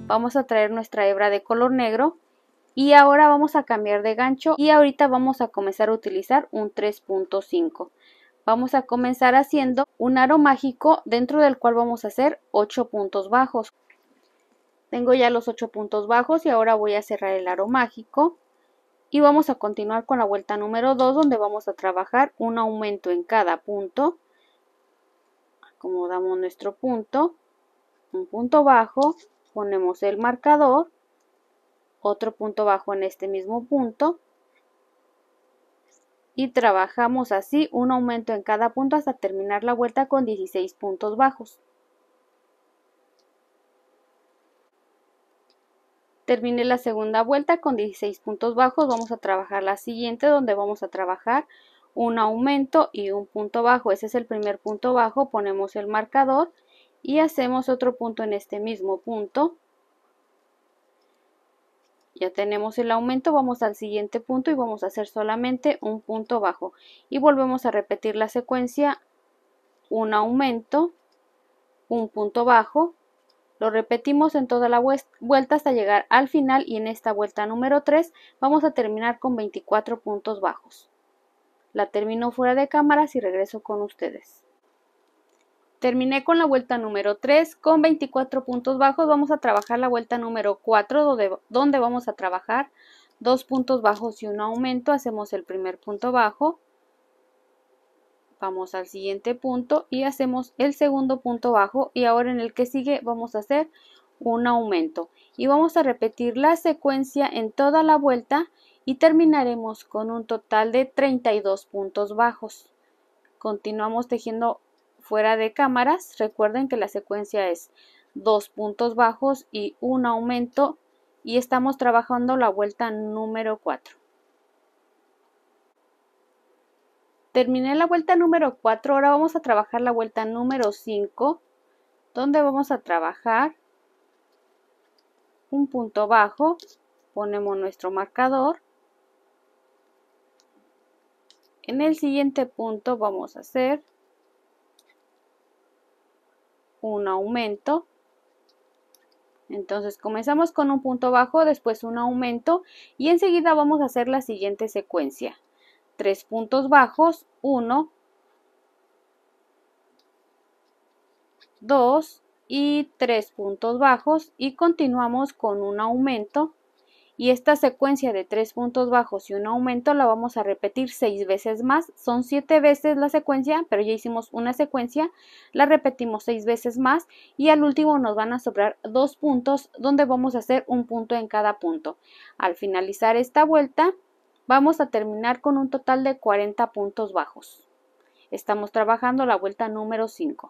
Vamos a traer nuestra hebra de color negro y ahora vamos a cambiar de gancho y ahorita vamos a comenzar a utilizar un 3.5. Vamos a comenzar haciendo un aro mágico dentro del cual vamos a hacer 8 puntos bajos. Tengo ya los 8 puntos bajos y ahora voy a cerrar el aro mágico y vamos a continuar con la vuelta número 2, donde vamos a trabajar un aumento en cada punto. Acomodamos nuestro punto, un punto bajo, ponemos el marcador, otro punto bajo en este mismo punto y trabajamos así un aumento en cada punto hasta terminar la vuelta con 16 puntos bajos. Terminé la segunda vuelta con 16 puntos bajos, vamos a trabajar la siguiente, donde vamos a trabajar un aumento y un punto bajo. Ese es el primer punto bajo, ponemos el marcador y hacemos otro punto en este mismo punto. Ya tenemos el aumento, vamos al siguiente punto y vamos a hacer solamente un punto bajo. Y volvemos a repetir la secuencia, un aumento, un punto bajo. Lo repetimos en toda la vuelta hasta llegar al final y en esta vuelta número 3 vamos a terminar con 24 puntos bajos. La termino fuera de cámaras y regreso con ustedes. Terminé con la vuelta número 3 con 24 puntos bajos. Vamos a trabajar la vuelta número 4 donde vamos a trabajar 2 puntos bajos y un aumento. Hacemos el primer punto bajo, vamos al siguiente punto y hacemos el segundo punto bajo y ahora en el que sigue vamos a hacer un aumento y vamos a repetir la secuencia en toda la vuelta y terminaremos con un total de 32 puntos bajos. Continuamos tejiendo fuera de cámaras. Recuerden que la secuencia es 2 puntos bajos y un aumento y estamos trabajando la vuelta número 4. Terminé la vuelta número 4, ahora vamos a trabajar la vuelta número 5, donde vamos a trabajar un punto bajo, ponemos nuestro marcador. En el siguiente punto vamos a hacer un aumento. Entonces comenzamos con un punto bajo, después un aumento y enseguida vamos a hacer la siguiente secuencia. 3 puntos bajos, 1, 2 y 3 puntos bajos y continuamos con un aumento. Y esta secuencia de 3 puntos bajos y un aumento la vamos a repetir 6 veces más. Son 7 veces la secuencia, pero ya hicimos una secuencia, la repetimos 6 veces más y al último nos van a sobrar 2 puntos donde vamos a hacer un punto en cada punto. Al finalizar esta vuelta vamos a terminar con un total de 40 puntos bajos. Estamos trabajando la vuelta número 5.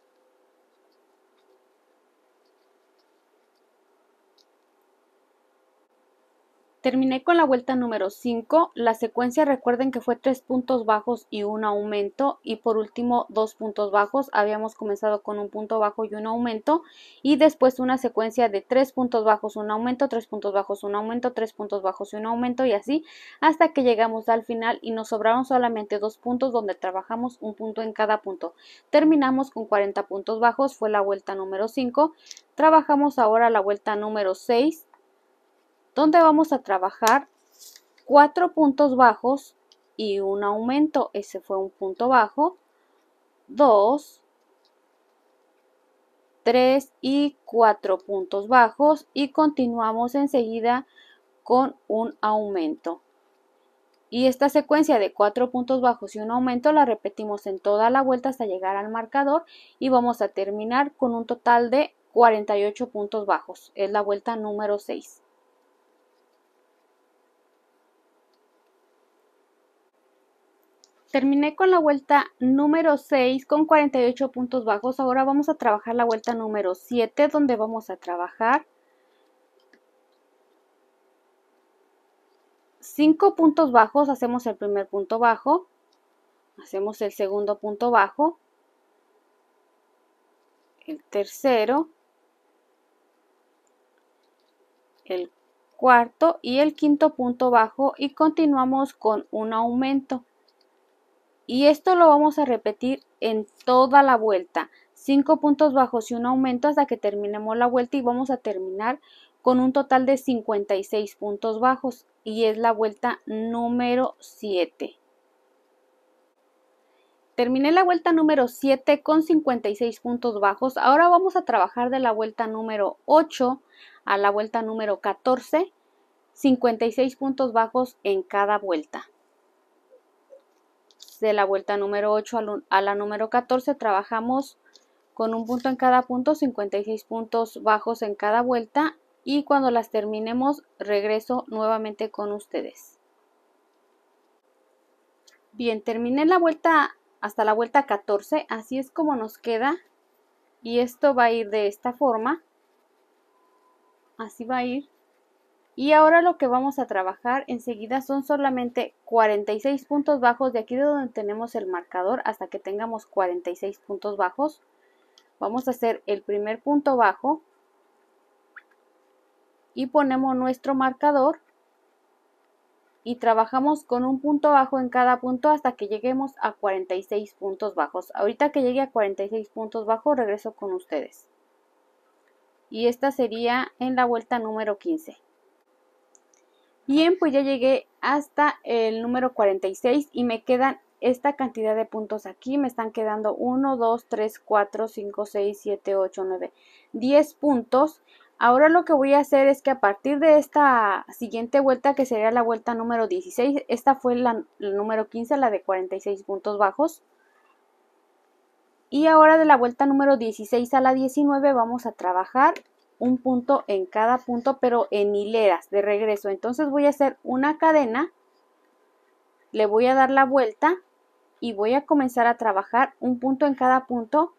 Terminé con la vuelta número 5, la secuencia recuerden que fue 3 puntos bajos y un aumento y por último 2 puntos bajos. Habíamos comenzado con un punto bajo y un aumento y después una secuencia de 3 puntos bajos, un aumento, 3 puntos bajos, un aumento, 3 puntos bajos y un aumento y así hasta que llegamos al final y nos sobraron solamente 2 puntos donde trabajamos un punto en cada punto. Terminamos con 40 puntos bajos, fue la vuelta número 5. Trabajamos ahora la vuelta número 6. Donde vamos a trabajar 4 puntos bajos y un aumento. Ese fue un punto bajo, 2, 3 y 4 puntos bajos y continuamos enseguida con un aumento. Y esta secuencia de 4 puntos bajos y un aumento la repetimos en toda la vuelta hasta llegar al marcador y vamos a terminar con un total de 48 puntos bajos. Es la vuelta número 6. Terminé con la vuelta número 6 con 48 puntos bajos. Ahora vamos a trabajar la vuelta número 7 donde vamos a trabajar 5 puntos bajos. Hacemos el primer punto bajo, hacemos el segundo punto bajo, el tercero, el cuarto y el quinto punto bajo y continuamos con un aumento. Y esto lo vamos a repetir en toda la vuelta, 5 puntos bajos y un aumento hasta que terminemos la vuelta y vamos a terminar con un total de 56 puntos bajos y es la vuelta número 7. Terminé la vuelta número 7 con 56 puntos bajos. Ahora vamos a trabajar de la vuelta número 8 a la vuelta número 14, 56 puntos bajos en cada vuelta. De la vuelta número 8 a la número 14 trabajamos con un punto en cada punto, 56 puntos bajos en cada vuelta, y cuando las terminemos regreso nuevamente con ustedes. Bien, terminé la vuelta hasta la vuelta 14, así es como nos queda, y esto va a ir de esta forma, así va a ir. Y ahora lo que vamos a trabajar enseguida son solamente 46 puntos bajos de aquí de donde tenemos el marcador hasta que tengamos 46 puntos bajos. Vamos a hacer el primer punto bajo y ponemos nuestro marcador y trabajamos con un punto bajo en cada punto hasta que lleguemos a 46 puntos bajos. Ahorita que llegue a 46 puntos bajos regreso con ustedes. Y esta sería en la vuelta número 15. Bien, pues ya llegué hasta el número 46 y me quedan esta cantidad de puntos aquí. Me están quedando 1, 2, 3, 4, 5, 6, 7, 8, 9, 10 puntos. Ahora lo que voy a hacer es que a partir de esta siguiente vuelta, que sería la vuelta número 16, esta fue la número 15, la de 46 puntos bajos. Y ahora de la vuelta número 16 a la 19 vamos a trabajar un punto en cada punto, pero en hileras de regreso. Entonces voy a hacer una cadena, le voy a dar la vuelta y voy a comenzar a trabajar un punto en cada punto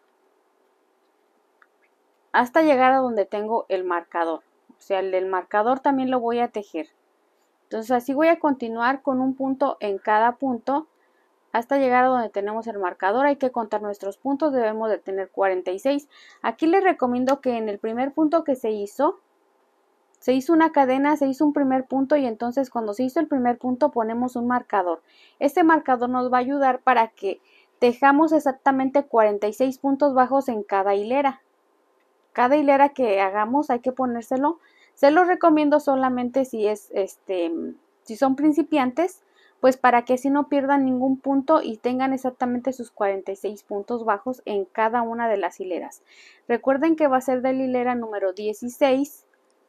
hasta llegar a donde tengo el marcador. O sea, el del marcador también lo voy a tejer. Entonces así voy a continuar con un punto en cada punto hasta llegar a donde tenemos el marcador. Hay que contar nuestros puntos, debemos de tener 46. Aquí les recomiendo que en el primer punto que se hizo una cadena, se hizo un primer punto y entonces cuando se hizo el primer punto ponemos un marcador. Este marcador nos va a ayudar para que tejamos exactamente 46 puntos bajos en cada hilera. Cada hilera que hagamos hay que ponérselo. Se lo recomiendo solamente si son principiantes, pues para que así no pierdan ningún punto y tengan exactamente sus 46 puntos bajos en cada una de las hileras. Recuerden que va a ser de la hilera número 16,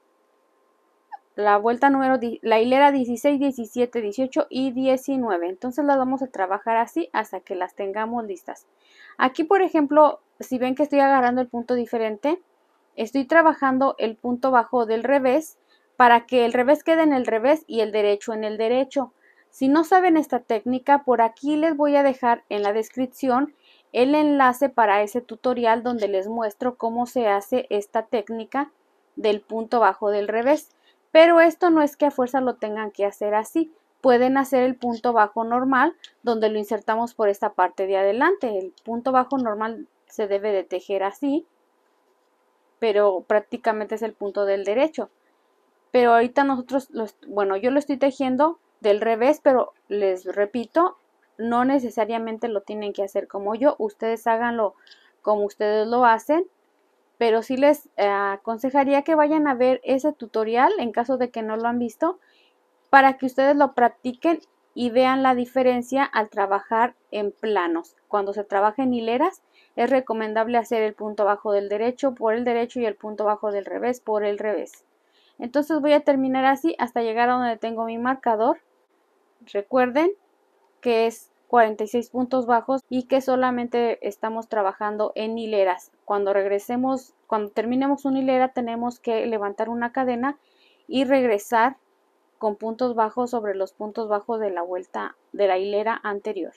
la hilera 16, 17, 18 y 19. Entonces las vamos a trabajar así hasta que las tengamos listas. Aquí, por ejemplo, si ven que estoy agarrando el punto diferente, estoy trabajando el punto bajo del revés para que el revés quede en el revés y el derecho en el derecho. Si no saben esta técnica, por aquí les voy a dejar en la descripción el enlace para ese tutorial donde les muestro cómo se hace esta técnica del punto bajo del revés. Pero esto no es que a fuerza lo tengan que hacer así. Pueden hacer el punto bajo normal donde lo insertamos por esta parte de adelante. El punto bajo normal se debe de tejer así, pero prácticamente es el punto del derecho. Pero ahorita yo lo estoy tejiendo del revés, pero les repito, no necesariamente lo tienen que hacer como yo. Ustedes háganlo como ustedes lo hacen, pero sí les aconsejaría que vayan a ver ese tutorial en caso de que no lo han visto, para que ustedes lo practiquen y vean la diferencia al trabajar en planos. Cuando se trabaja en hileras, es recomendable hacer el punto bajo del derecho por el derecho y el punto bajo del revés por el revés. Entonces voy a terminar así hasta llegar a donde tengo mi marcador. Recuerden que es 46 puntos bajos y que solamente estamos trabajando en hileras. Cuando terminemos una hilera, tenemos que levantar una cadena y regresar con puntos bajos sobre los puntos bajos de la vuelta de la hilera anterior.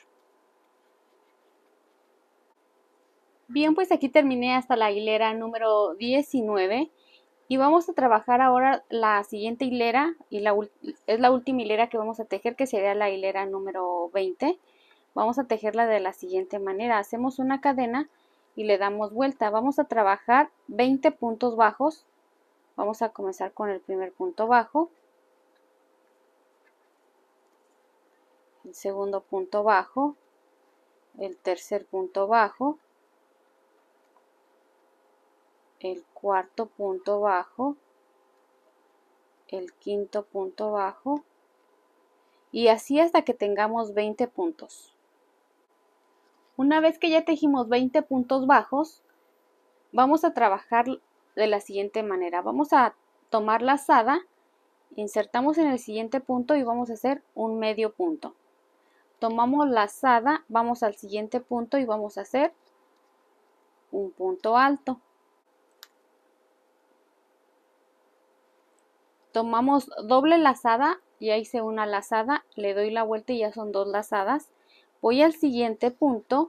Bien, pues aquí terminé hasta la hilera número 19 y vamos a trabajar ahora la siguiente hilera y es la última hilera que vamos a tejer, que sería la hilera número 20. Vamos a tejerla de la siguiente manera. Hacemos una cadena y le damos vuelta. Vamos a trabajar 20 puntos bajos. Vamos a comenzar con el primer punto bajo, el segundo punto bajo, el tercer punto bajo, el cuarto punto bajo, el quinto punto bajo y así hasta que tengamos 20 puntos. Una vez que ya tejimos 20 puntos bajos, vamos a trabajar de la siguiente manera. Vamos a tomar lazada, insertamos en el siguiente punto y vamos a hacer un medio punto. Tomamos lazada, vamos al siguiente punto y vamos a hacer un punto alto. Tomamos doble lazada, ya hice una lazada, le doy la vuelta y ya son dos lazadas. Voy al siguiente punto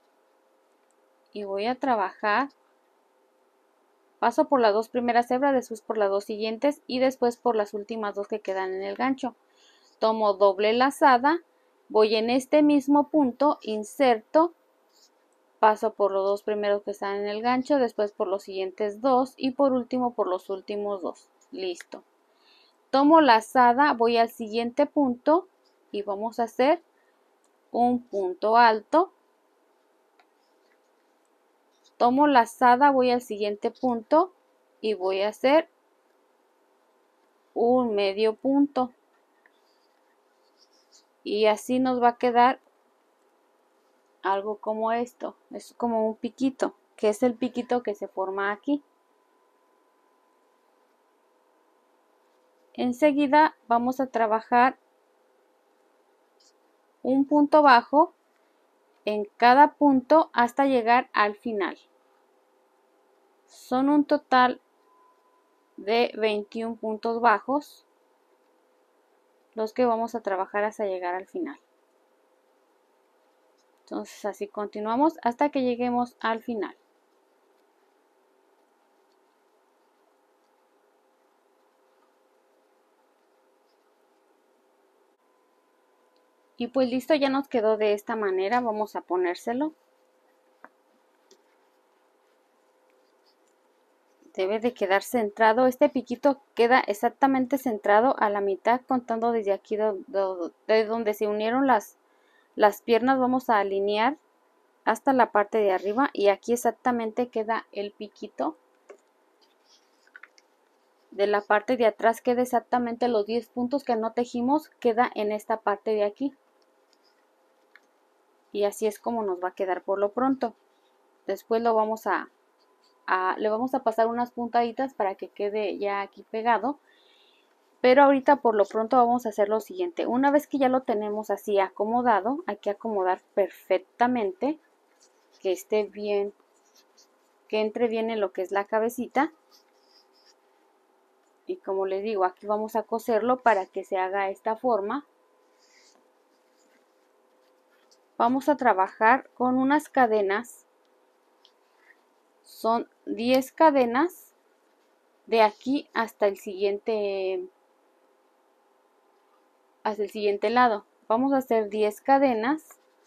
y voy a trabajar. Paso por las dos primeras hebras, después por las dos siguientes y después por las últimas dos que quedan en el gancho. Tomo doble lazada, voy en este mismo punto, inserto, paso por los dos primeros que están en el gancho, después por los siguientes dos y por último por los últimos dos. Listo. Tomo lazada, voy al siguiente punto y vamos a hacer un punto alto. Tomo lazada, voy al siguiente punto y voy a hacer un medio punto. Y así nos va a quedar algo como esto. Es como un piquito, que es el piquito que se forma aquí. Enseguida vamos a trabajar un punto bajo en cada punto hasta llegar al final. Son un total de 21 puntos bajos los que vamos a trabajar hasta llegar al final. Entonces así continuamos hasta que lleguemos al final. Y pues listo, ya nos quedó de esta manera. Vamos a ponérselo. Debe de quedar centrado. Este piquito queda exactamente centrado a la mitad, contando desde aquí de donde se unieron las piernas. Vamos a alinear hasta la parte de arriba y aquí exactamente queda el piquito. De la parte de atrás queda exactamente los 10 puntos que no tejimos, queda en esta parte de aquí. Y así es como nos va a quedar por lo pronto. Después lo vamos le vamos a pasar unas puntaditas para que quede ya aquí pegado. Pero ahorita por lo pronto vamos a hacer lo siguiente. Una vez que ya lo tenemos así acomodado, hay que acomodar perfectamente, que esté bien, que entre bien en lo que es la cabecita. Y como les digo, aquí vamos a coserlo para que se haga esta forma. Vamos a trabajar con unas cadenas. Son 10 cadenas de aquí hasta el siguiente lado. Vamos a hacer 10 cadenas.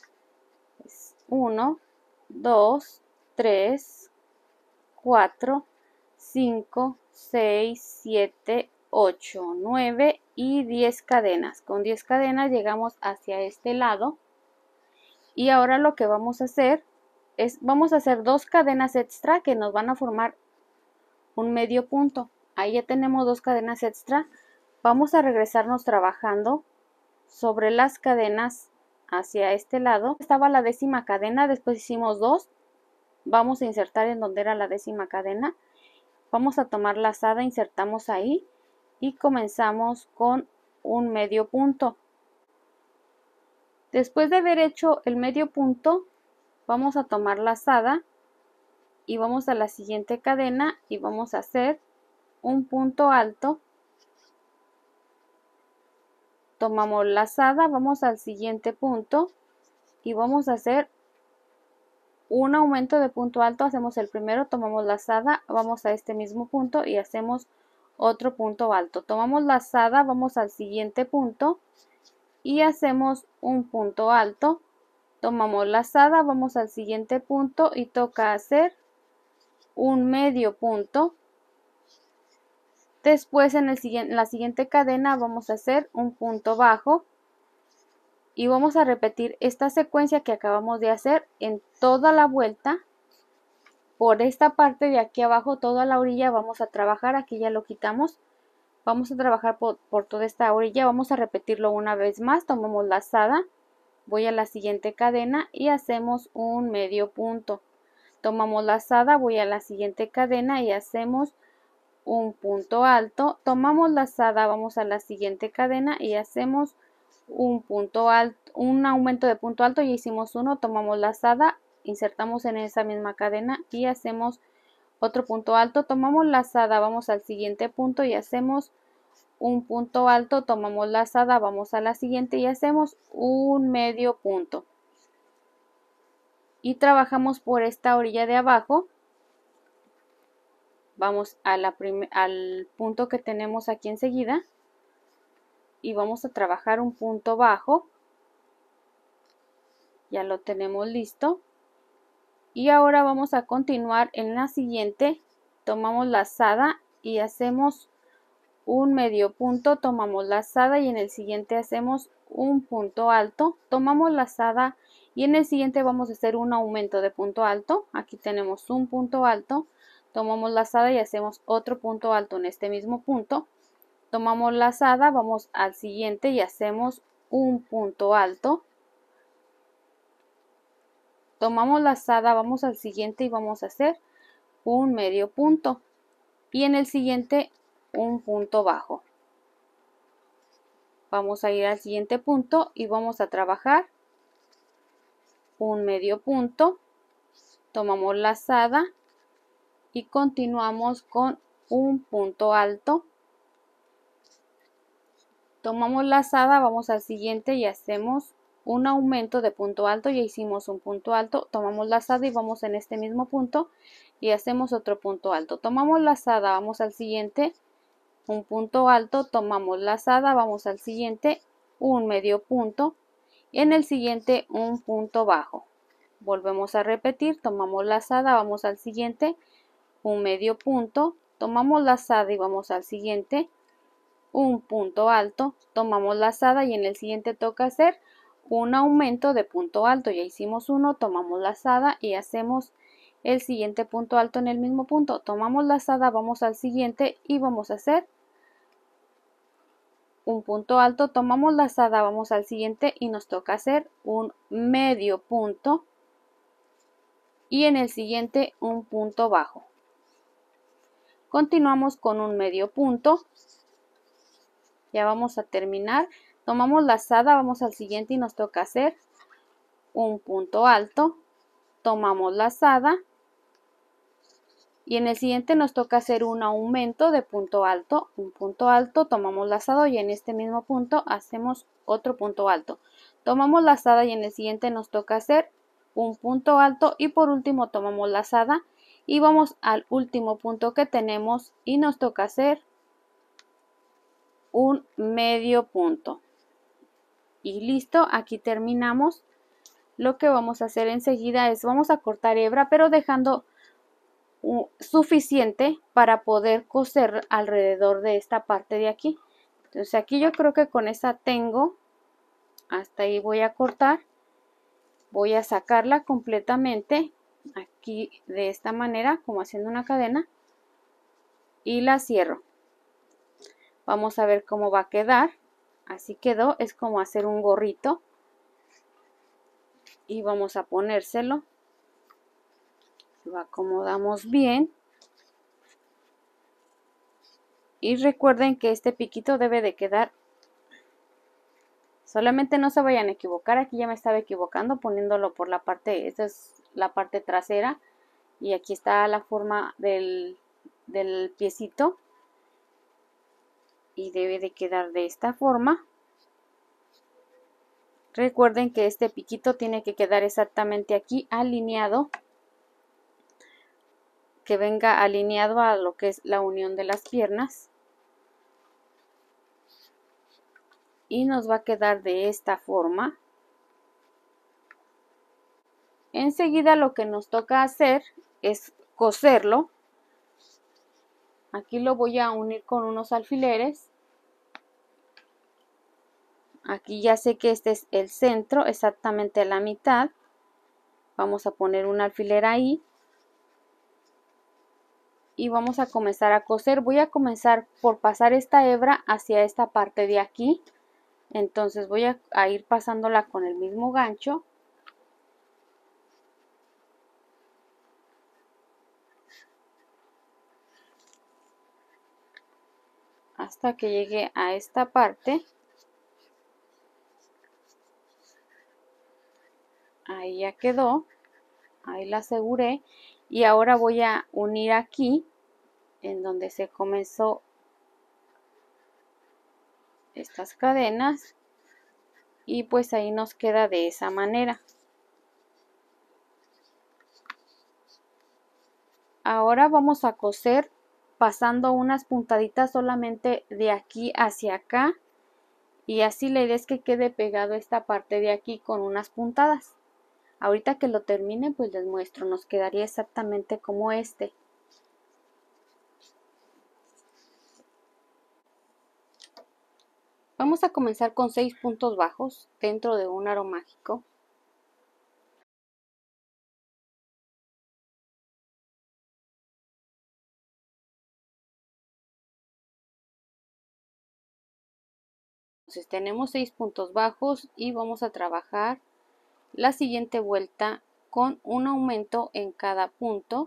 1, 2, 3, 4, 5, 6, 7, 8, 9 y 10 cadenas. Con 10 cadenas llegamos hacia este lado. Y ahora lo que vamos a hacer es, vamos a hacer 2 cadenas extra que nos van a formar un medio punto. Ahí ya tenemos 2 cadenas extra. Vamos a regresarnos trabajando sobre las cadenas hacia este lado. Estaba la décima cadena, después hicimos 2. Vamos a insertar en donde era la décima cadena. Vamos a tomar lazada, insertamos ahí y comenzamos con un medio punto. Después de haber hecho el medio punto, vamos a tomar lazada y vamos a la siguiente cadena y vamos a hacer un punto alto. Tomamos lazada, vamos al siguiente punto y vamos a hacer un aumento de punto alto. Hacemos el primero, tomamos lazada, vamos a este mismo punto y hacemos otro punto alto. Tomamos lazada, vamos al siguiente punto y hacemos un punto alto. Tomamos lazada, vamos al siguiente punto y toca hacer un medio punto. Después en la siguiente cadena vamos a hacer un punto bajo y vamos a repetir esta secuencia que acabamos de hacer en toda la vuelta por esta parte de aquí abajo, toda la orilla vamos a trabajar, aquí ya lo quitamos, vamos a trabajar por toda esta orilla, vamos a repetirlo una vez más, tomamos lazada, voy a la siguiente cadena y hacemos un medio punto, tomamos lazada, voy a la siguiente cadena y hacemos un punto alto, tomamos lazada, vamos a la siguiente cadena y hacemos un punto alto, un aumento de punto alto, ya hicimos uno, tomamos lazada, insertamos en esa misma cadena y hacemos otro punto alto, tomamos lazada, vamos al siguiente punto y hacemos un punto alto, tomamos lazada, vamos a la siguiente y hacemos un medio punto y trabajamos por esta orilla de abajo. Vamos a al punto que tenemos aquí enseguida y vamos a trabajar un punto bajo, ya lo tenemos listo. Y ahora vamos a continuar en la siguiente, tomamos lazada y hacemos un medio punto, tomamos lazada y en el siguiente hacemos un punto alto, tomamos lazada y en el siguiente vamos a hacer un aumento de punto alto, aquí tenemos un punto alto, tomamos lazada y hacemos otro punto alto en este mismo punto, tomamos lazada, vamos al siguiente y hacemos un punto alto. Tomamos lazada, vamos al siguiente y vamos a hacer un medio punto y en el siguiente un punto bajo. Vamos a ir al siguiente punto y vamos a trabajar un medio punto, tomamos lazada y continuamos con un punto alto. Tomamos lazada, vamos al siguiente y hacemos un aumento de punto alto, ya hicimos un punto alto, tomamos lazada y vamos en este mismo punto y hacemos otro punto alto. Tomamos lazada, vamos al siguiente, un punto alto, tomamos lazada, vamos al siguiente, un medio punto, y en el siguiente un punto bajo. Volvemos a repetir, tomamos lazada, vamos al siguiente, un medio punto, tomamos lazada y vamos al siguiente, un punto alto, tomamos lazada y en el siguiente toca hacer un aumento de punto alto, ya hicimos uno, tomamos lazada y hacemos el siguiente punto alto en el mismo punto, tomamos lazada, vamos al siguiente y vamos a hacer un punto alto, tomamos lazada, vamos al siguiente y nos toca hacer un medio punto y en el siguiente un punto bajo. Continuamos con un medio punto, ya vamos a terminar, tomamos lazada, vamos al siguiente y nos toca hacer un punto alto, tomamos lazada y en el siguiente nos toca hacer un aumento de punto alto, un punto alto, tomamos lazada y en este mismo punto hacemos otro punto alto, tomamos lazada y en el siguiente nos toca hacer un punto alto y por último tomamos lazada y vamos al último punto que tenemos y nos toca hacer un medio punto y listo, aquí terminamos. Lo que vamos a hacer enseguida es vamos a cortar hebra pero dejando suficiente para poder coser alrededor de esta parte de aquí. Entonces aquí yo creo que con esa tengo, hasta ahí voy a cortar, voy a sacarla completamente aquí de esta manera como haciendo una cadena y la cierro. Vamos a ver cómo va a quedar. Así quedó, es como hacer un gorrito y vamos a ponérselo, lo acomodamos bien y recuerden que este piquito debe de quedar, solamente no se vayan a equivocar, aquí ya me estaba equivocando poniéndolo por la parte, esta es la parte trasera y aquí está la forma del piecito y debe de quedar de esta forma. Recuerden que este piquito tiene que quedar exactamente aquí alineado, que venga alineado a lo que es la unión de las piernas y nos va a quedar de esta forma. Enseguida lo que nos toca hacer es coserlo. Aquí lo voy a unir con unos alfileres. Aquí ya sé que este es el centro, exactamente a la mitad. Vamos a poner un alfiler ahí. y vamos a comenzar a coser. Voy a comenzar por pasar esta hebra hacia esta parte de aquí. Entonces voy a ir pasándola con el mismo gancho. Hasta que llegue a esta parte. Ahí ya quedó. Ahí la aseguré. Y ahora voy a unir aquí, en donde se comenzó estas cadenas. Y pues ahí nos queda de esa manera. Ahora vamos a coser pasando unas puntaditas solamente de aquí hacia acá. Y así la idea es que quede pegado esta parte de aquí con unas puntadas. Ahorita que lo termine pues les muestro, nos quedaría exactamente como este. Vamos a comenzar con 6 puntos bajos dentro de un aro mágico. Entonces tenemos 6 puntos bajos y vamos a trabajar la siguiente vuelta con un aumento en cada punto.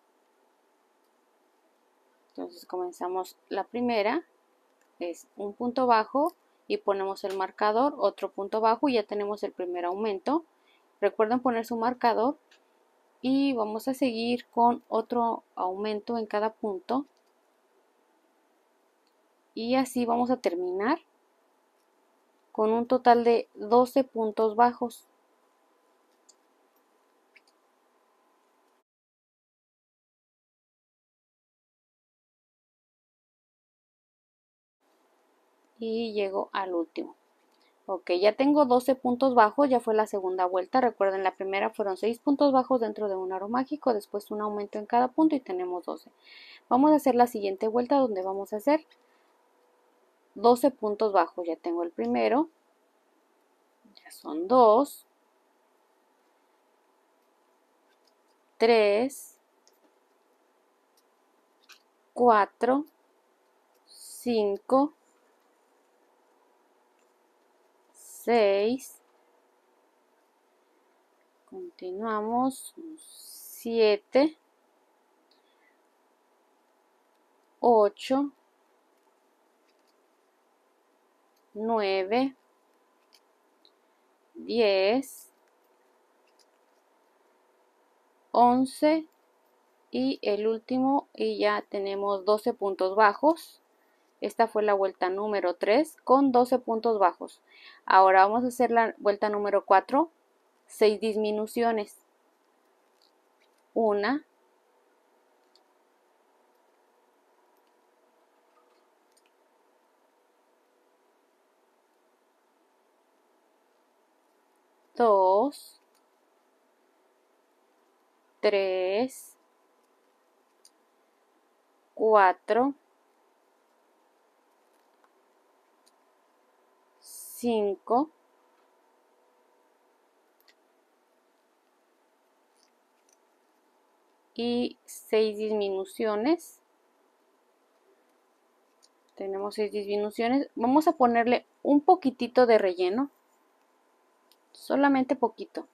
Entonces comenzamos la primera, es un punto bajo y ponemos el marcador, otro punto bajo y ya tenemos el primer aumento. Recuerden poner su marcador y vamos a seguir con otro aumento en cada punto. Y así vamos a terminar con un total de 12 puntos bajos. Y llego al último. Ok, ya tengo 12 puntos bajos, ya fue la segunda vuelta. Recuerden, la primera fueron 6 puntos bajos dentro de un aro mágico, después un aumento en cada punto y tenemos 12. Vamos a hacer la siguiente vuelta donde vamos a hacer 12 puntos bajos. Ya tengo el primero, ya son 2, 3, 4, 5, 6, continuamos, 7, 8, 9, 10, 11 y el último y ya tenemos 12 puntos bajos. Esta fue la vuelta número 3 con 12 puntos bajos. Ahora vamos a hacer la vuelta número 4, 6 disminuciones. 1, 2, 3, 4, 5, y 6 disminuciones. Tenemos 6 disminuciones. Vamos a ponerle un poquitito de relleno, solamente poquito.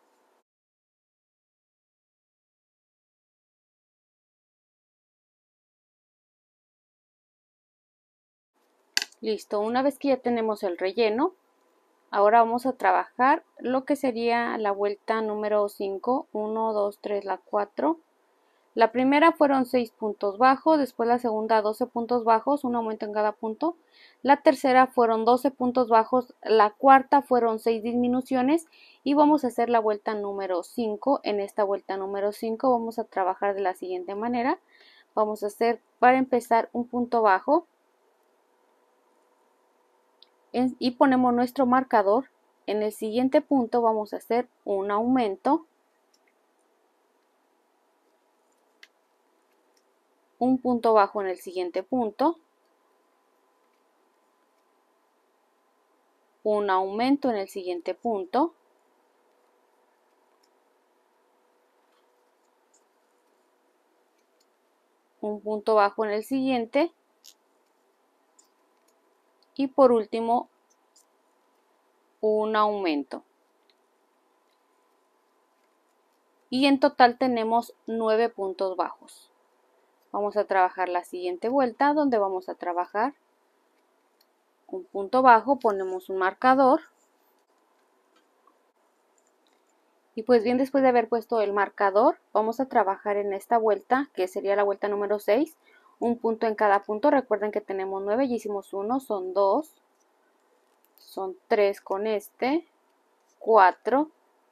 Listo, una vez que ya tenemos el relleno, ahora vamos a trabajar lo que sería la vuelta número 5, 1, 2, 3, la 4. La primera fueron 6 puntos bajos, después la segunda 12 puntos bajos, un aumento en cada punto. La tercera fueron 12 puntos bajos, la cuarta fueron 6 disminuciones y vamos a hacer la vuelta número 5. En esta vuelta número 5 vamos a trabajar de la siguiente manera. Vamos a hacer para empezar un punto bajo y ponemos nuestro marcador. En el siguiente punto vamos a hacer un aumento, un punto bajo en el siguiente punto, un aumento en el siguiente punto, un punto bajo en el siguiente y por último un aumento. Y en total tenemos 9 puntos bajos. Vamos a trabajar la siguiente vuelta donde vamos a trabajar un punto bajo, ponemos un marcador. Y pues bien, después de haber puesto el marcador, vamos a trabajar en esta vuelta, que sería la vuelta número 6, un punto en cada punto. Recuerden que tenemos 9, ya hicimos 1, son 2, son 3 con este, 4,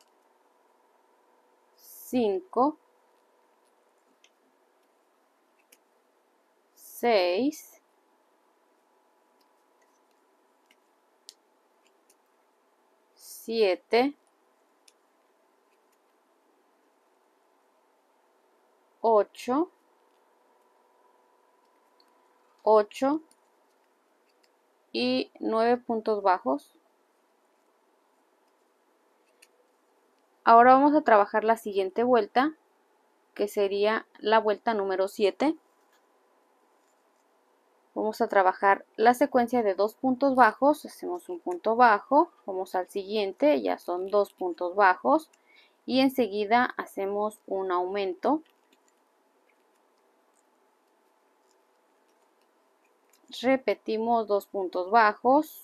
5, 6, 7, 8, 8 y 9 puntos bajos. Ahora vamos a trabajar la siguiente vuelta, que sería la vuelta número 7. Vamos a trabajar la secuencia de 2 puntos bajos, hacemos un punto bajo, vamos al siguiente, ya son 2 puntos bajos y enseguida hacemos un aumento. Repetimos 2 puntos bajos,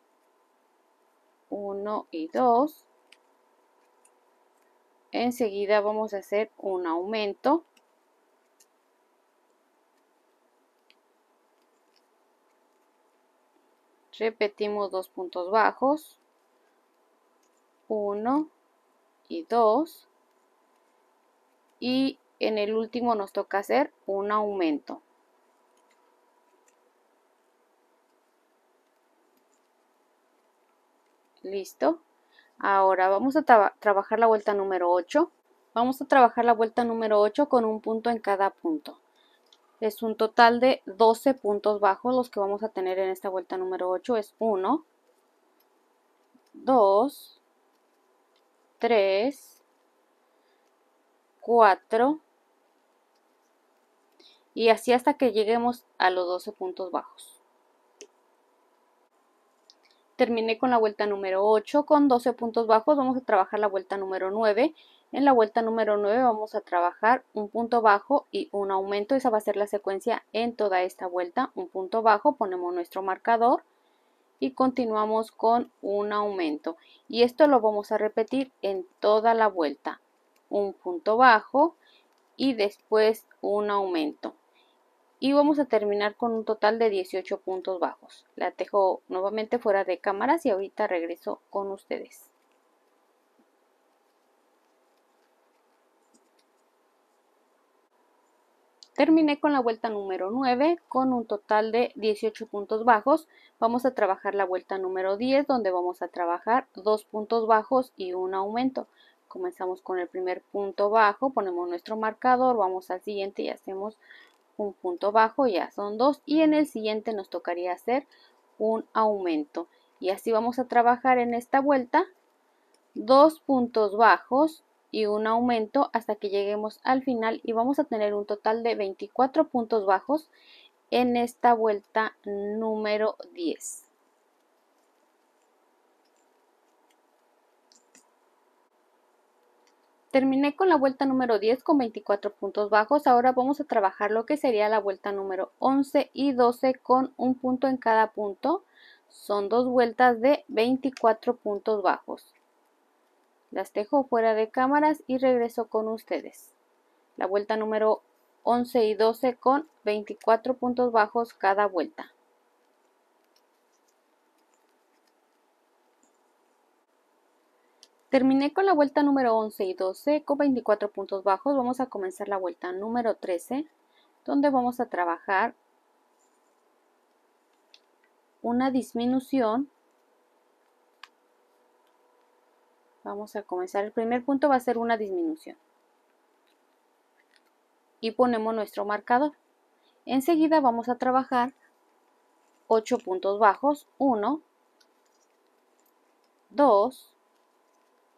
1 y 2. Enseguida vamos a hacer un aumento. Repetimos 2 puntos bajos, 1 y 2. Y en el último nos toca hacer un aumento. Listo. Ahora vamos a trabajar la vuelta número 8. Vamos a trabajar la vuelta número 8 con un punto en cada punto. Es un total de 12 puntos bajos los que vamos a tener en esta vuelta número 8. Es 1, 2, 3, 4 y así hasta que lleguemos a los 12 puntos bajos. Terminé con la vuelta número 8 con 12 puntos bajos. Vamos a trabajar la vuelta número 9. En la vuelta número 9 vamos a trabajar un punto bajo y un aumento. Esa va a ser la secuencia en toda esta vuelta. Un punto bajo, ponemos nuestro marcador y continuamos con un aumento. Y esto lo vamos a repetir en toda la vuelta. Un punto bajo y después un aumento. Y vamos a terminar con un total de 18 puntos bajos. La dejo nuevamente fuera de cámaras y ahorita regreso con ustedes. Terminé con la vuelta número 9 con un total de 18 puntos bajos. Vamos a trabajar la vuelta número 10 donde vamos a trabajar 2 puntos bajos y un aumento. Comenzamos con el primer punto bajo, ponemos nuestro marcador, vamos al siguiente y hacemos un punto bajo, ya son 2 y en el siguiente nos tocaría hacer un aumento y así vamos a trabajar en esta vuelta 2 puntos bajos y un aumento hasta que lleguemos al final y vamos a tener un total de 24 puntos bajos en esta vuelta número 10. Terminé con la vuelta número 10 con 24 puntos bajos. Ahora vamos a trabajar lo que sería la vuelta número 11 y 12 con un punto en cada punto. Son dos vueltas de 24 puntos bajos. Las dejo fuera de cámaras y regreso con ustedes. La vuelta número 11 y 12 con 24 puntos bajos cada vuelta. Terminé con la vuelta número 11 y 12 con 24 puntos bajos. Vamos a comenzar la vuelta número 13, donde vamos a trabajar una disminución. Vamos a comenzar, el primer punto va a ser una disminución. Y ponemos nuestro marcador. Enseguida vamos a trabajar 8 puntos bajos. 1, 2,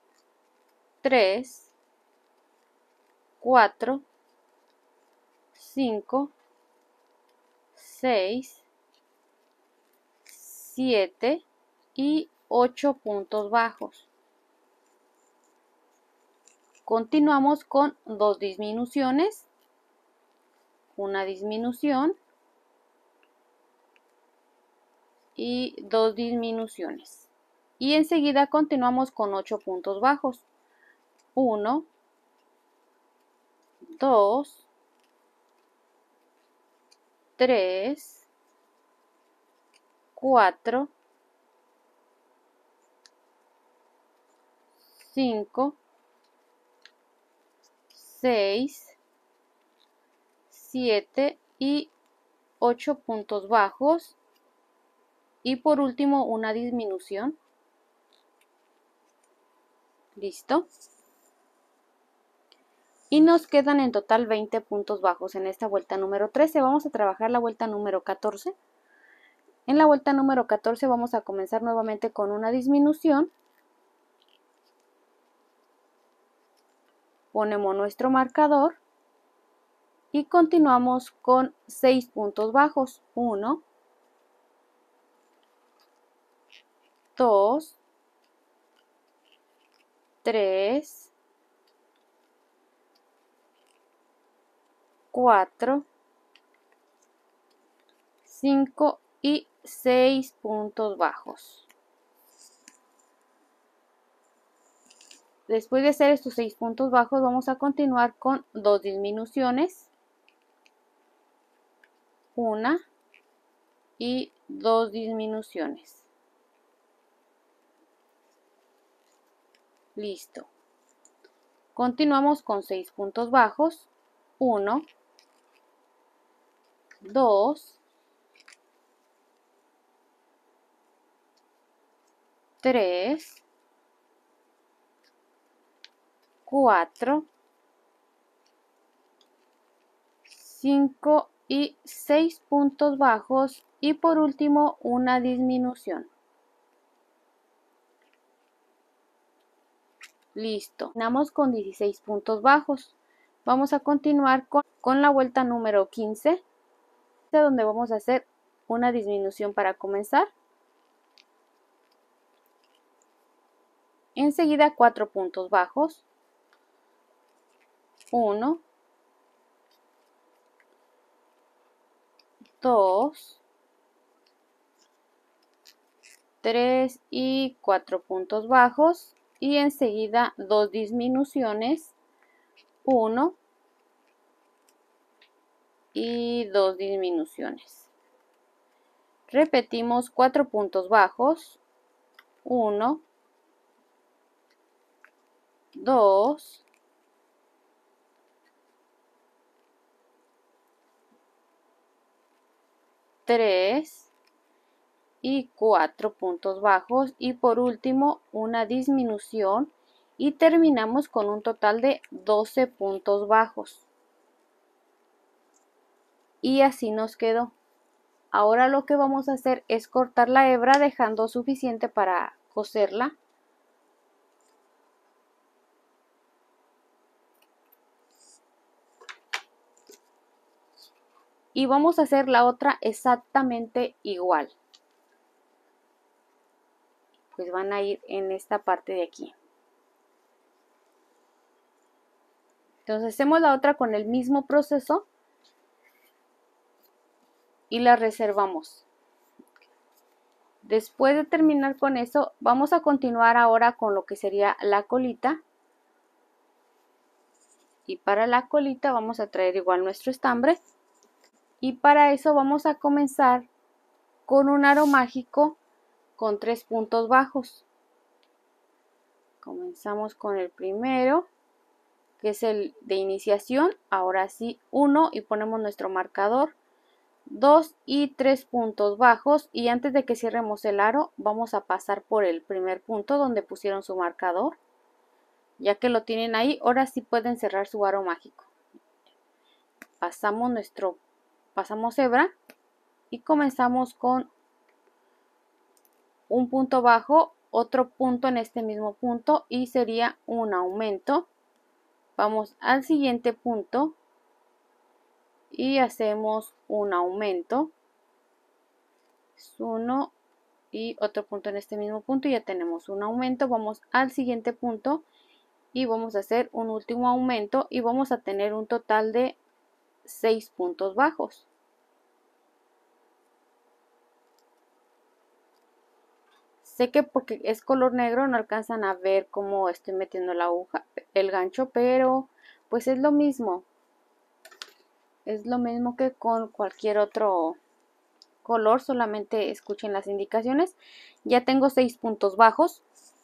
3, 4, 5, 6, 7 y 8 puntos bajos. Continuamos con 2 disminuciones, una disminución y 2 disminuciones. Y enseguida continuamos con 8 puntos bajos. 1, 2, 3, 4, 5, 6, 7 y 8 puntos bajos. Y por último una disminución. Listo. Y nos quedan en total 20 puntos bajos en esta vuelta número 13. Vamos a trabajar la vuelta número 14. En la vuelta número 14 vamos a comenzar nuevamente con una disminución. Ponemos nuestro marcador y continuamos con 6 puntos bajos. 1, 2, 3, 4, 5 y 6 puntos bajos. Después de hacer estos 6 puntos bajos, vamos a continuar con 2 disminuciones. Una y 2 disminuciones. Listo. Continuamos con 6 puntos bajos. 1, 2, 3, 4, 5 y 6 puntos bajos y por último una disminución. Listo. Terminamos con 16 puntos bajos. Vamos a continuar con la vuelta número 15, donde vamos a hacer una disminución para comenzar. Enseguida 4 puntos bajos. 1, 2, 3 y 4 puntos bajos. Y enseguida 2 disminuciones. 1 y 2 disminuciones. Repetimos 4 puntos bajos. 1, 2, 3 y 4 puntos bajos y por último una disminución y terminamos con un total de 12 puntos bajos. Y así nos quedó. Ahora lo que vamos a hacer es cortar la hebra dejando suficiente para coserla. Y vamos a hacer la otra exactamente igual. Pues van a ir en esta parte de aquí. Entonces hacemos la otra con el mismo proceso y la reservamos. Después de terminar con eso, vamos a continuar ahora con lo que sería la colita. Y para la colita vamos a traer igual nuestro estambre. Y para eso vamos a comenzar con un aro mágico con 3 puntos bajos. Comenzamos con el primero, que es el de iniciación. Ahora sí, 1 y ponemos nuestro marcador. 2 y 3 puntos bajos y antes de que cerremos el aro vamos a pasar por el primer punto donde pusieron su marcador. Ya que lo tienen ahí, ahora sí pueden cerrar su aro mágico. Pasamos hebra y comenzamos con un punto bajo, otro punto en este mismo punto y sería un aumento. Vamos al siguiente punto y hacemos un aumento. Es 1 y otro punto en este mismo punto y ya tenemos un aumento. Vamos al siguiente punto y vamos a hacer un último aumento y vamos a tener un total de 6 puntos bajos. Sé que porque es color negro no alcanzan a ver cómo estoy metiendo la aguja, el gancho, pero pues es lo mismo. Es lo mismo que con cualquier otro color, solamente escuchen las indicaciones. Ya tengo 6 puntos bajos.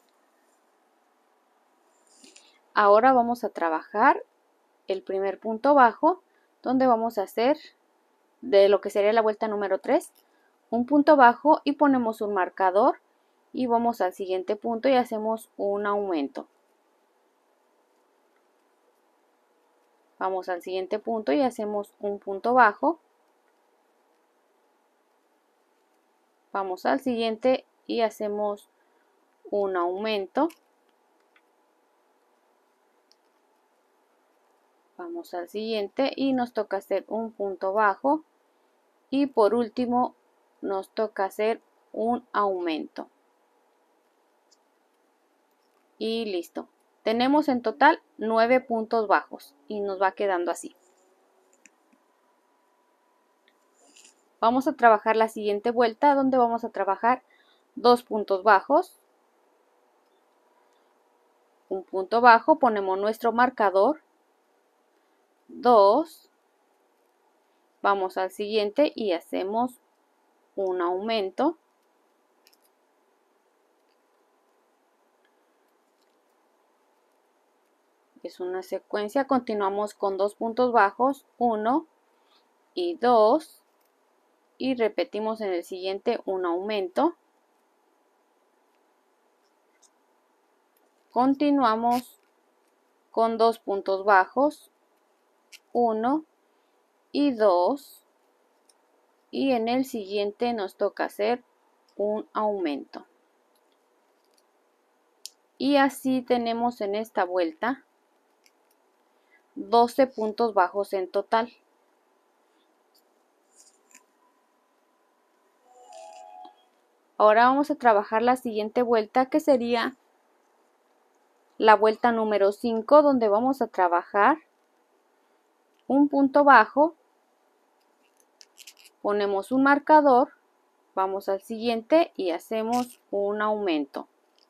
Ahora vamos a trabajar el primer punto bajo, donde vamos a hacer de lo que sería la vuelta número 3, un punto bajo y ponemos un marcador y vamos al siguiente punto y hacemos un aumento. Vamos al siguiente punto y hacemos un punto bajo. Vamos al siguiente y hacemos un aumento. Vamos al siguiente y nos toca hacer un punto bajo. Y por último nos toca hacer un aumento. Y listo. Tenemos en total 9 puntos bajos y nos va quedando así. Vamos a trabajar la siguiente vuelta donde vamos a trabajar 2 puntos bajos. Un punto bajo, ponemos nuestro marcador. 2. Vamos al siguiente y hacemos un aumento. Es una secuencia, continuamos con 2 puntos bajos, 1 y 2. Y repetimos en el siguiente un aumento. Continuamos con 2 puntos bajos, 1 y 2. Y en el siguiente nos toca hacer un aumento. Y así tenemos en esta vuelta 12 puntos bajos en total. Ahora vamos a trabajar la siguiente vuelta, que sería la vuelta número 5, donde vamos a trabajar un punto bajo, ponemos un marcador, vamos al siguiente y hacemos un aumento.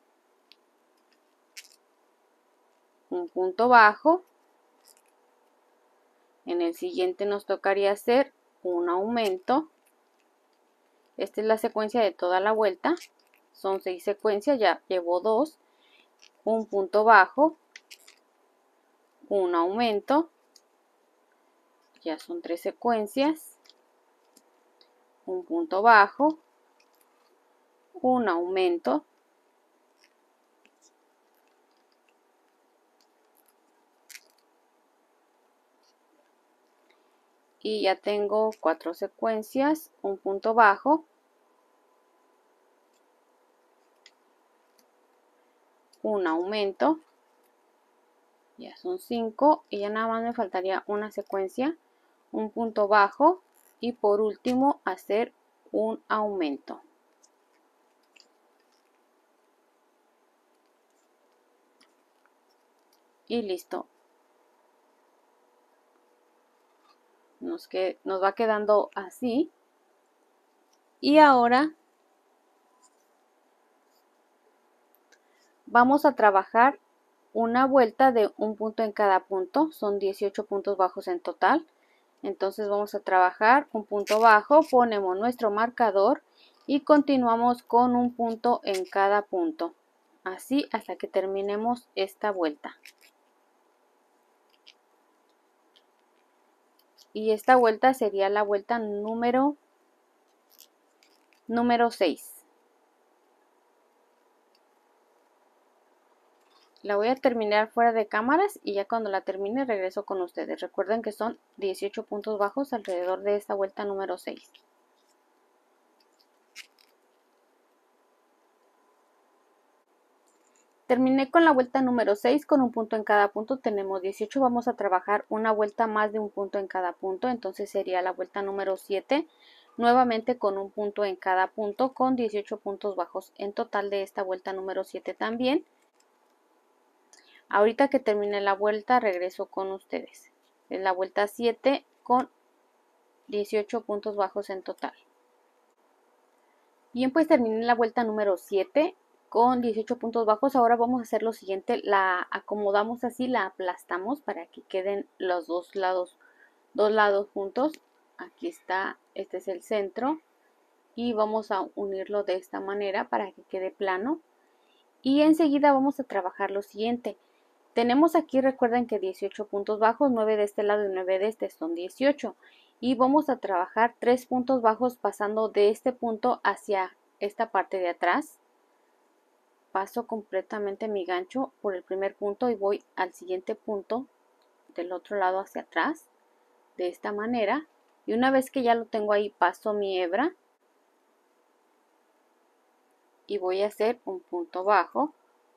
Un punto bajo, en el siguiente nos tocaría hacer un aumento. Esta es la secuencia de toda la vuelta, son 6 secuencias, ya llevo 2, un punto bajo, un aumento, ya son 3 secuencias, un punto bajo, un aumento, y ya tengo 4 secuencias, un punto bajo, un aumento, ya son 5 y ya nada más me faltaría una secuencia, un punto bajo y por último hacer un aumento. Y listo. Nos va quedando así. Y ahora vamos a trabajar una vuelta de un punto en cada punto. Son 18 puntos bajos en total. Entonces vamos a trabajar un punto bajo, ponemos nuestro marcador y continuamos con un punto en cada punto. Así hasta que terminemos esta vuelta. Y esta vuelta sería la vuelta número 6. La voy a terminar fuera de cámaras y ya cuando la termine regreso con ustedes. Recuerden que son 18 puntos bajos alrededor de esta vuelta número 6. Terminé con la vuelta número 6 con un punto en cada punto, tenemos 18, vamos a trabajar una vuelta más de un punto en cada punto, entonces sería la vuelta número 7, nuevamente con un punto en cada punto con 18 puntos bajos en total de esta vuelta número 7 también. Ahorita que termine la vuelta regreso con ustedes, es la vuelta 7 con 18 puntos bajos en total. Bien, pues terminé la vuelta número 7 con 18 puntos bajos. Ahora vamos a hacer lo siguiente, la acomodamos así, la aplastamos para que queden los dos lados juntos. Aquí está, este es el centro y vamos a unirlo de esta manera para que quede plano. Y enseguida vamos a trabajar lo siguiente. Tenemos aquí, recuerden que 18 puntos bajos, 9 de este lado y 9 de este son 18. Y vamos a trabajar 3 puntos bajos pasando de este punto hacia esta parte de atrás. Paso completamente mi gancho por el primer punto y voy al siguiente punto del otro lado hacia atrás, de esta manera. Y una vez que ya lo tengo ahí, paso mi hebra y voy a hacer un punto bajo.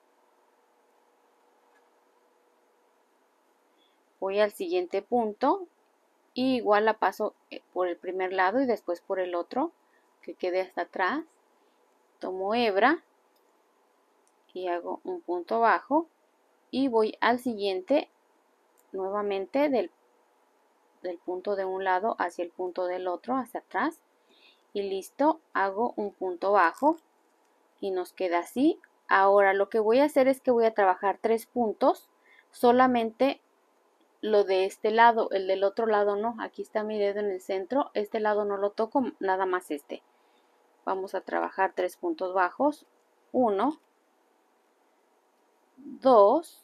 Voy al siguiente punto y igual la paso por el primer lado y después por el otro que quede hasta atrás. Tomo hebra y hago un punto bajo y voy al siguiente nuevamente del punto de un lado hacia el punto del otro, hacia atrás, y listo, hago un punto bajo y nos queda así. Ahora lo que voy a hacer es que voy a trabajar 3 puntos, solamente lo de este lado, el del otro lado no. Aquí está mi dedo en el centro, este lado no lo toco, nada más este. Vamos a trabajar 3 puntos bajos, 1, 2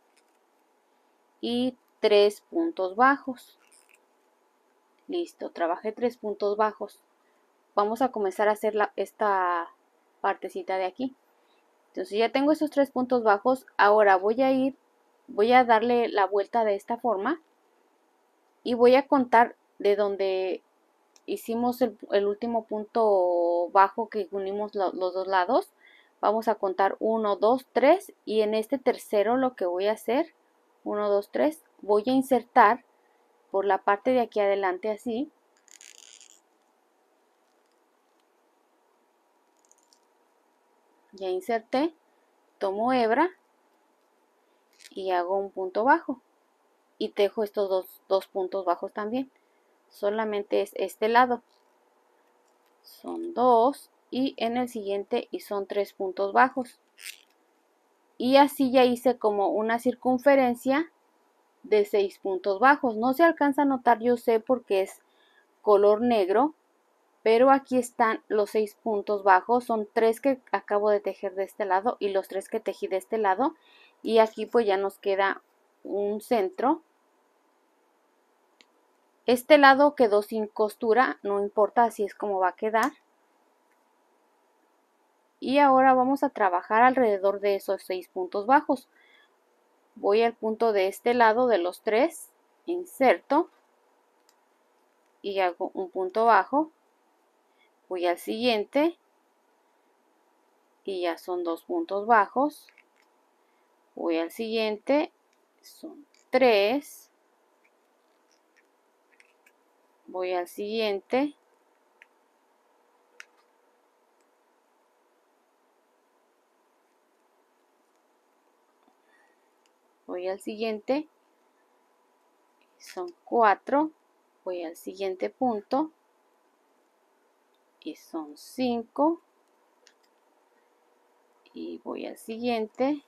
y 3 puntos bajos. Listo, trabajé 3 puntos bajos. Vamos a comenzar a hacer esta partecita de aquí. Entonces ya tengo esos 3 puntos bajos. Ahora voy a darle la vuelta de esta forma y voy a contar de donde hicimos el último punto bajo que unimos los dos lados. Vamos a contar 1, 2, 3 y en este tercero lo que voy a hacer, 1, 2, 3, voy a insertar por la parte de aquí adelante así. Ya inserté, tomo hebra y hago un punto bajo y tejo estos dos puntos bajos también. Solamente es este lado. Son 2 y en el siguiente y son 3 puntos bajos. Y así ya hice como una circunferencia de 6 puntos bajos. No se alcanza a notar, yo sé, porque es color negro, pero aquí están los 6 puntos bajos. Son 3 que acabo de tejer de este lado y los 3 que tejí de este lado. Y aquí pues ya nos queda un centro. Este lado quedó sin costura, no importa, así es como va a quedar. Y ahora vamos a trabajar alrededor de esos 6 puntos bajos. Voy al punto de este lado de los 3, inserto y hago un punto bajo. Voy al siguiente y ya son 2 puntos bajos. Voy al siguiente, son 3. Voy al siguiente. Voy al siguiente. Son 4. Voy al siguiente punto. Y son 5. Y voy al siguiente.